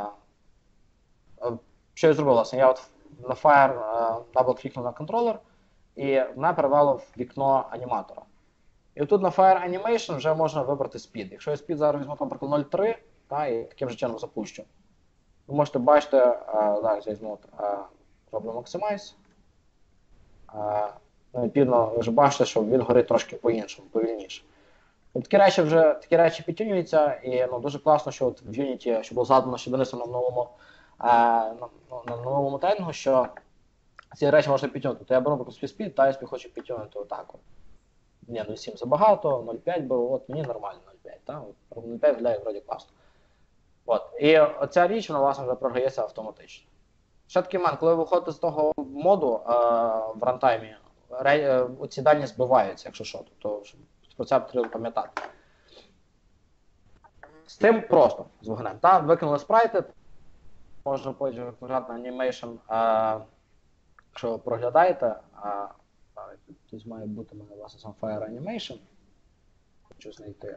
A: Е, що я зробив, власне? Я от на Fire е, дабл-клікнув на контролер, і мене перевело в вікно аніматора. І тут на Fire Animation вже можна вибрати Speed. Якщо я Speed зараз візьму, наприклад, нуль три, та, і таким же чином запущу. Ви можете бачити, е, зараз я візьму, е, роблю Maximize. Е, ну, відповідно, ви вже бачите, що він горить трошки по-іншому, повільніше. І такі речі вже такі речі підтюнюються, і ну, дуже класно, що от в Unity, що було задано ще Денисом на новому, е, на, на новому тренінгу, що ці речі можна підтягнути. То я беру просто Speed, та я собі хочу підтягнути отак. От. Ні, нуль сім забагато, нуль п'ять було, от мені нормально нуль п'ять, та? От, нуль п'ять виглядає вроді класно. От. І оця річ, вона, власне, вже програється автоматично. Ще такий момент, коли ви виходите з того моду е, в рантаймі, е, ці дані збиваються, якщо що, то про це потрібно пам'ятати. З тим просто, з вогнем. Та? Викинули спрайти, можна потім нажати на анімейшн, е, якщо ви проглядаєте, е, тут має бути в мене, власне, сам Fire Animation. Хочу знайти.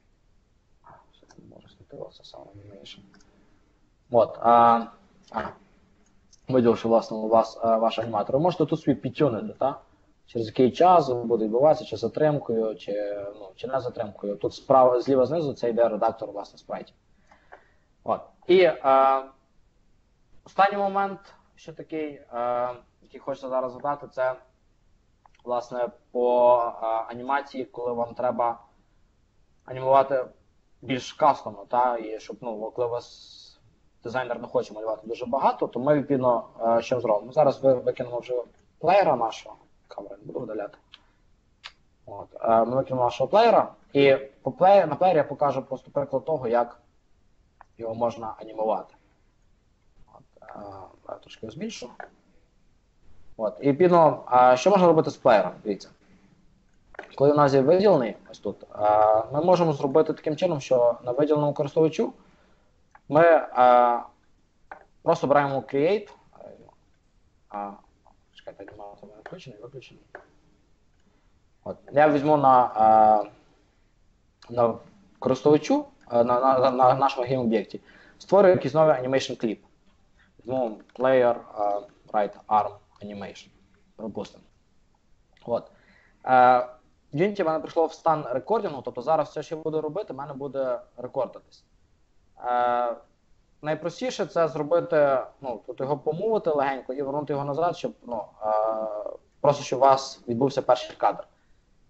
A: Можу знайти власне сам Animation. От. А, а, виділивши, власне, у вас а, ваш аніматор. Ви можете тут собі підтюнити, так? Через який час буде відбуватися, чи затримкою, чи, ну, чи не затримкою. Тут справа, зліва знизу це йде редактор, власне, спрайтів. От. І а, останній момент, що такий, а, який хочеться зараз задати, це власне, по а, анімації, коли вам треба анімувати більш кастомно, та, і щоб, ну, коли у вас дизайнер не хоче малювати дуже багато, то ми, відповідно, а, що зробимо? Зараз ви викинемо вже плеєра нашого, камеру не буду видаляти. От, а, ми викинемо нашого плеєра, і по плеєр, на плеєрі я покажу просто приклад того, як його можна анімувати. От, а, я трошки його збільшу. От, і відповідно, а що можна робити з плеєром? Дивіться. Коли у нас є виділений, ось тут, а, ми можемо зробити таким чином, що на виділеному користувачу ми а, просто беремо Create. А, чекайте, я маю себе включений, виключений. От, я візьму на, а, на користувачу, на, на, на нашому гейм-об'єкті, створюю якийсь новий animation кліп. Візьму Player uh, Right Arm Animation. Пропустимо. От. Е, Unity в мене прийшло в стан рекордингу, тобто зараз все, що я буду робити, в мене буде рекордитись. Е, найпростіше це зробити, ну, тобто його помовити легенько і вернути його назад, щоб, ну, е, просто щоб у вас відбувся перший кадр.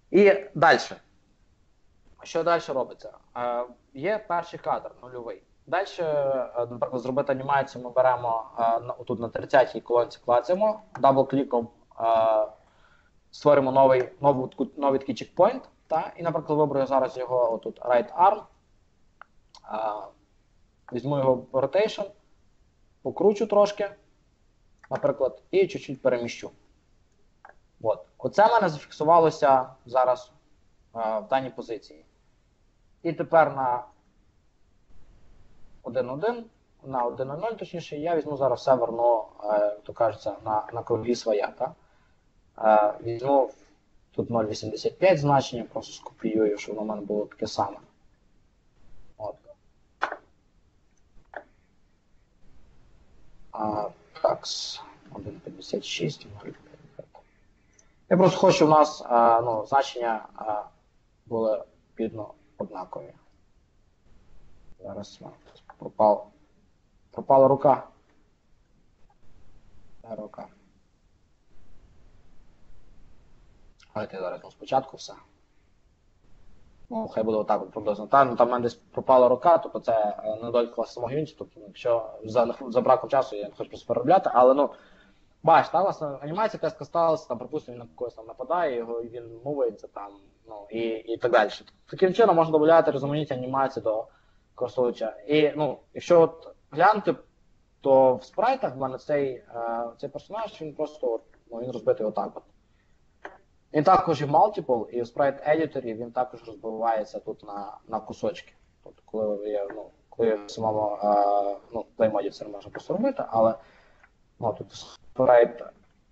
A: І далі. Що далі робиться? Е, є перший кадр, нульовий. Далі, е, наприклад, зробити анімацію ми беремо е, на, тут на тридцятій колонці клацаємо, дабл-кліком е, створимо новий, новий, новий такий чекпоінт. Та? І, наприклад, виберу зараз його отут right arm, е, візьму його в rotation, покручу трошки, наприклад, і чуть-чуть переміщу. От. Оце в мене зафіксувалося зараз е, в даній позиції. І тепер на один один, на один нуль, точніше, я візьму зараз все верну, е, то кажеться, на, на круги своя. Та? Е, візьму тут нуль вісімдесят п'ять значення, просто скопіюю, щоб воно в мене було таке саме. От. А, так, один п'ятдесят шість, нуль п'ять. Я просто хочу, щоб у нас е, ну, значення е, були відповідно однакові. Зараз пропала, пропала рука. Де рука? Давайте зараз ну, спочатку все. Ну, хай буде отак от приблизно. Та, ну, там в мене десь пропала рука, тобто це е, недоліка самого юніті, тобто якщо за, за браком часу я не хочу просто переробляти, але ну, бач, та, власне, анімація якась сталася, там, припустимо, він на когось там нападає, його, і він мовиться там, ну, і, і так далі. Таким чином можна додати різноманіття анімації до користувача. І, ну, якщо от глянути, то в спрайтах в мене цей, е, цей персонаж, він просто, от, ну, він розбитий отак от. Він також і в Multiple, і в Sprite Editor він також розбивається тут на, на кусочки. Тобто, коли я, ну, коли я в самому е, ну, плеймоді це не можна просто робити, але ну, тут в Sprite,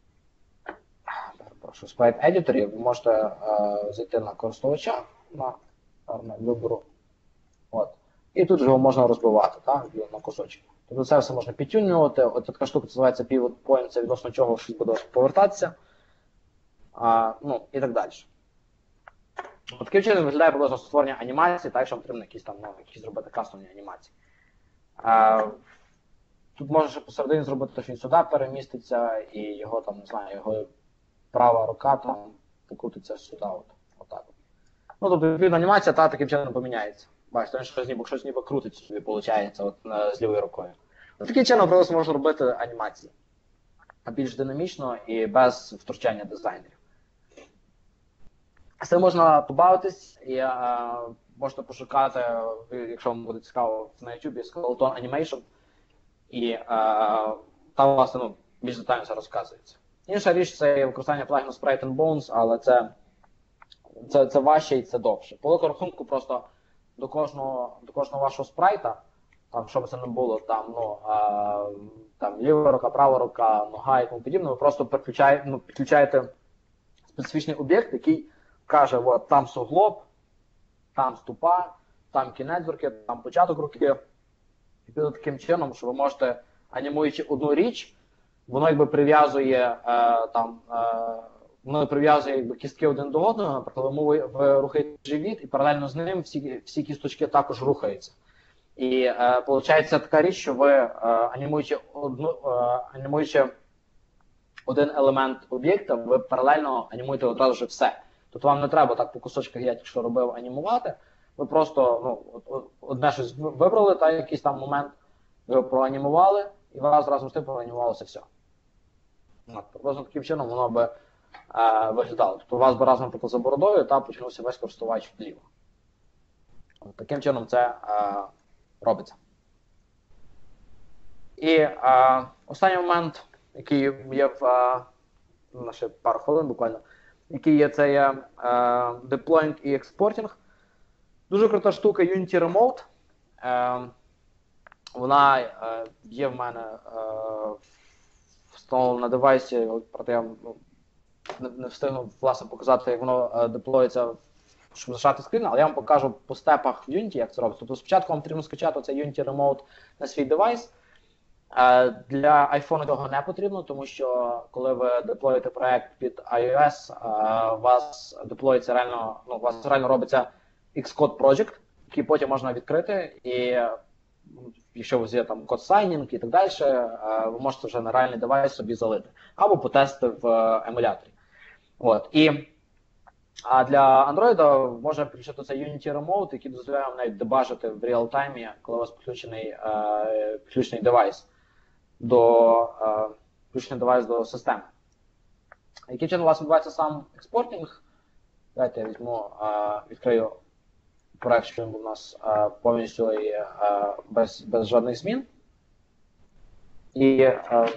A: прошу, в Sprite Editor ви можете е, зайти на користувача, на, на вибору, от, і тут його можна розбивати, так, на кусочки. Тобто це все можна підтюнювати, от така штука називається pivot point, це відносно чого щось буде повертатися. А, ну, і так далі. От таким чином виглядає приблизно створення анімації, так, якщо вам потрібно якісь там, ну, якісь зробити кастомні анімації. А, тут можна ще посередині зробити, що він сюди переміститься, і його там, не знаю, його права рука там покрутиться сюди, от, отак. Ну, тобто, відповідно, анімація та таким чином поміняється. Бачите, він щось ніби, щось ніби крутить собі, виходить, от, з лівою рукою. От таким чином, приблизно, можна робити анімації. Більш динамічно і без втручання дизайнерів. Це можна побавитись, і е, можете пошукати, якщо вам буде цікаво, на YouTube Skeleton Animation, і е, там, власне, ну, більш детально все розказується. Інша річ – це використання плагіну Sprite and Bones, але це, це, це важче і це довше. По великому рахунку, просто до кожного, до кожного вашого спрайта, там, що б це не було, там, ну, е, там, ліва рука, права рука, нога і тому подібне, ви просто підключаєте, ну, підключаєте специфічний об'єкт, який каже, от там суглоб, там ступа, там кінець руки, там початок руки. І піде таким чином, що ви можете, анімуючи одну річ, воно якби прив'язує е, там, е, воно прив'язує якби кістки один до одного, наприклад, ви, ви рухаєте живіт, і паралельно з ним всі, всі кісточки також рухаються. І е, виходить така річ, що ви, е, анімуючи, одну, е, анімуючи один елемент об'єкта, ви паралельно анімуєте одразу ж все. Тобто вам не треба так по кусочках, я тільки що робив, анімувати. Ви просто ну, одне щось вибрали, та якийсь там момент, ви його проанімували, і у вас разом з тим проанімувалося все. Приблизно таким чином воно би е, виглядало. Тобто у вас би разом, наприклад, за бородою, та починався весь користувач вліво. Таким чином це е, робиться. І е, останній момент, який є в е, на ще пару хвилин буквально, який є, це є е, deploying і exporting. Дуже крута штука Unity Remote. Е, вона е, є в мене е, встановлена на девайсі, проте я ну, не, не встигну власне показати, як воно е, деплоїться, щоб зашати скрін, але я вам покажу по степах в Unity, як це робиться. Тобто спочатку вам потрібно скачати цей Unity Remote на свій девайс. Для iPhone цього не потрібно, тому що коли ви деплоїте проект під iOS, у вас деплоїться реально, ну, у вас реально робиться Xcode Project, який потім можна відкрити, і якщо у вас є там код сайнінг і так далі, ви можете вже на реальний девайс собі залити, або потестити в емуляторі. От. І А для Android можна підключити цей Unity Remote, який дозволяє вам навіть дебажити в реал-таймі, коли у вас підключений, е, підключений девайс до, е, підключений девайс до системи. Яким чином у вас відбувається сам експортинг? Давайте я візьму, е, відкрию проект, що він був у нас е, повністю і е, без, без жодних змін. І е,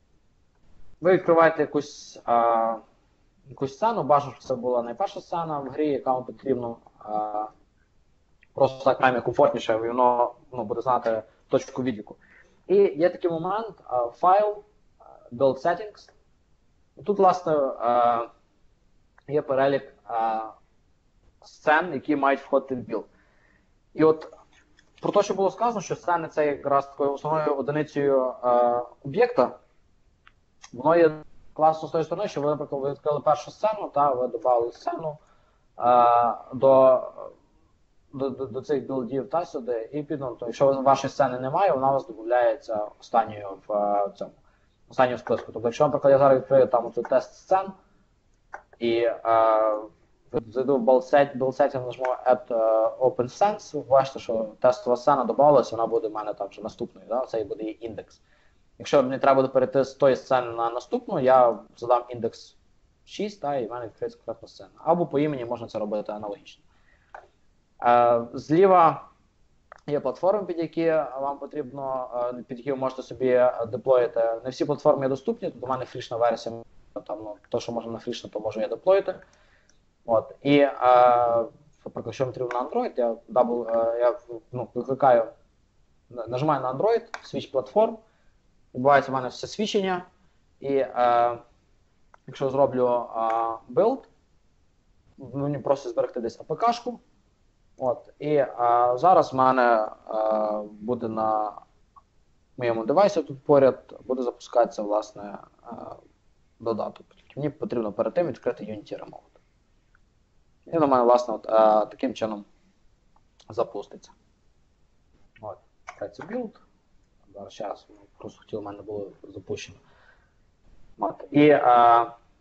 A: ви відкриваєте якусь, е, якусь сцену, бажано, що це була найперша сцена в грі, яка вам потрібна. Е, просто так прямо комфортніше, і воно ну, буде знати точку відліку. І є такий момент, е, файл, е, build settings. І тут, власне, е, є перелік е, сцен, які мають входити в білд. І от про те, що було сказано, що сцени це якраз такою основною одиницею е, об'єкта, воно є класно з тої сторони, що ви, наприклад, ви відкрили першу сцену, та ви додали сцену е, до, до, до, до цих білдів та сюди, і підно, то, якщо вашої сцени немає, вона у вас додається останньою в е, цьому, останню списку. Тобто, якщо, наприклад, я зараз відкрию там оцей тест сцен, і е, зайду в build setting, нажму Add uh, Open Sense, ви бачите, що тестова сцена додавалася, вона буде в мене там вже наступною, да? Це буде її індекс. Якщо мені треба буде перейти з тої сцени на наступну, я задам індекс шість, та, і в мене відкриється конкретна сцена. Або по імені можна це робити аналогічно. Е, зліва є платформи, під які вам потрібно, під які ви можете собі деплоїти. Не всі платформи є доступні, тут у мене фрішна версія, там, ну, то, що можна на фрішна, то можу я деплоїти. От. І, е, наприклад, якщо мені потрібно на Android, я, дабл, е, я ну, викликаю, нажимаю на Android, switch платформ, відбувається в мене все свічення, і е, якщо зроблю е, build, мені просто зберегти десь ей пі кашку. От. І е, зараз в мене е, буде на моєму девайсі тут поряд, буде запускатися, власне, е, додаток. Мені потрібно перед тим відкрити Unity Remote. І на мене, власне, от, а, таким чином запуститься. От, це білд. Зараз зараз, просто хотів, у мене було запущено. От, і а,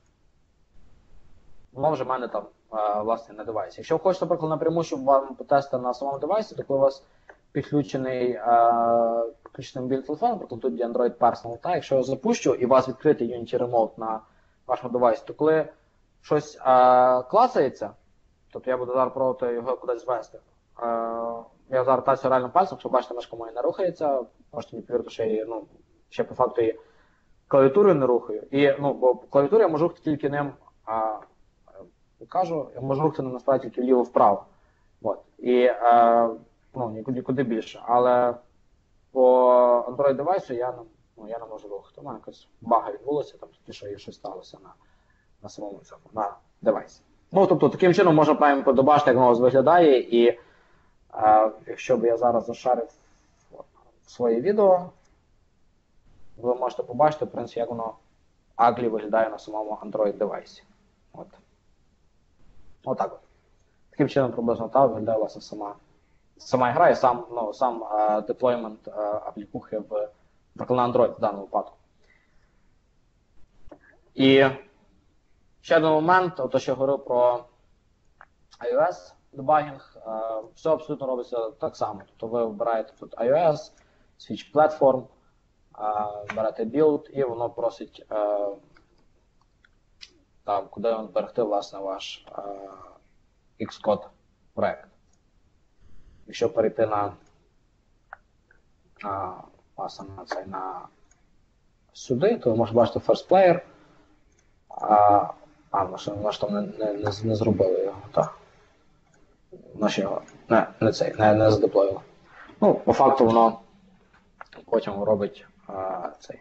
A: воно вже в мене там, а, власне, на девайсі. Якщо ви хочете, наприклад, напряму, щоб вам потестити на самому девайсі, то коли у вас підключений, а, підключений мобільний телефон, наприклад, тут є Android Personal, та, якщо я запущу і у вас відкритий Unity Remote на вашому девайсі, то коли щось а, клацається, тобто я буду зараз пробувати його кудись звести. Е, я зараз тацю реально пальцем, щоб бачите, мишка моя не рухається. Можете мені повірити, що я її, ну, ще по факту її клавіатурою не рухаю. І, ну, бо клавіатуру я можу рухати тільки ним, а, кажу, я можу рухати насправді тільки вліво-вправо. От. І, е, ну, нікуди, нікуди більше. Але по Android девайсу я, ну, я не можу рухати. У мене якась бага відбулася, там, що є щось сталося на, на самому цьому, на девайсі. Ну, тобто, таким чином можна прямо побачити, як воно виглядає, і е, якщо б я зараз зашарив своє відео, ви можете побачити, в принципі, як воно аглі виглядає на самому Android-девайсі. От. Отак от. Таким чином приблизно так виглядає власне сама, сама гра і сам, ну, сам е, деплоймент е, аплікухи в, на Android в даному випадку. І ще один момент, то, що я говорив про iOS дебагінг, все абсолютно робиться так само. Тобто ви вибираєте тут iOS, Switch Platform, берете build і воно просить там, куди вам зберегти, власне, ваш Xcode проект. Якщо перейти на, на, власне, на, цей, на сюди, то ви можете бачити First Player. А, а ми ж, ми ж там не, не, не, не зробили його, так. Ми ж його не, не, цей, не, не задеплоїли. Ну, по факту воно потім робить а, цей.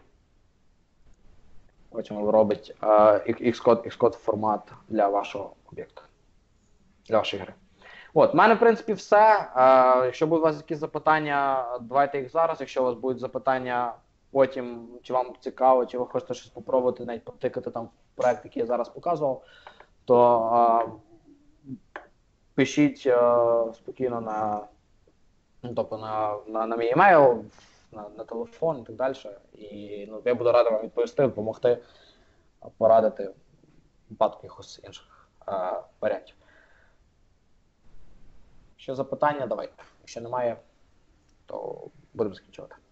A: Потім робить а, Xcode, Xcode формат для вашого об'єкту, для вашої гри. От, в мене, в принципі, все. А, якщо будуть у вас якісь запитання, давайте їх зараз. Якщо у вас будуть запитання потім, чи вам цікаво, чи ви хочете щось спробувати, навіть потикати там в проект, який я зараз показував, то а, пишіть а, спокійно на, ну, тобто на, на, на мій емейл, на, на телефон і так далі. І ну, я буду радий вам відповісти, допомогти, порадити в випадку якихось інших е, варіантів. Ще запитання, давайте. Якщо немає, то будемо закінчувати.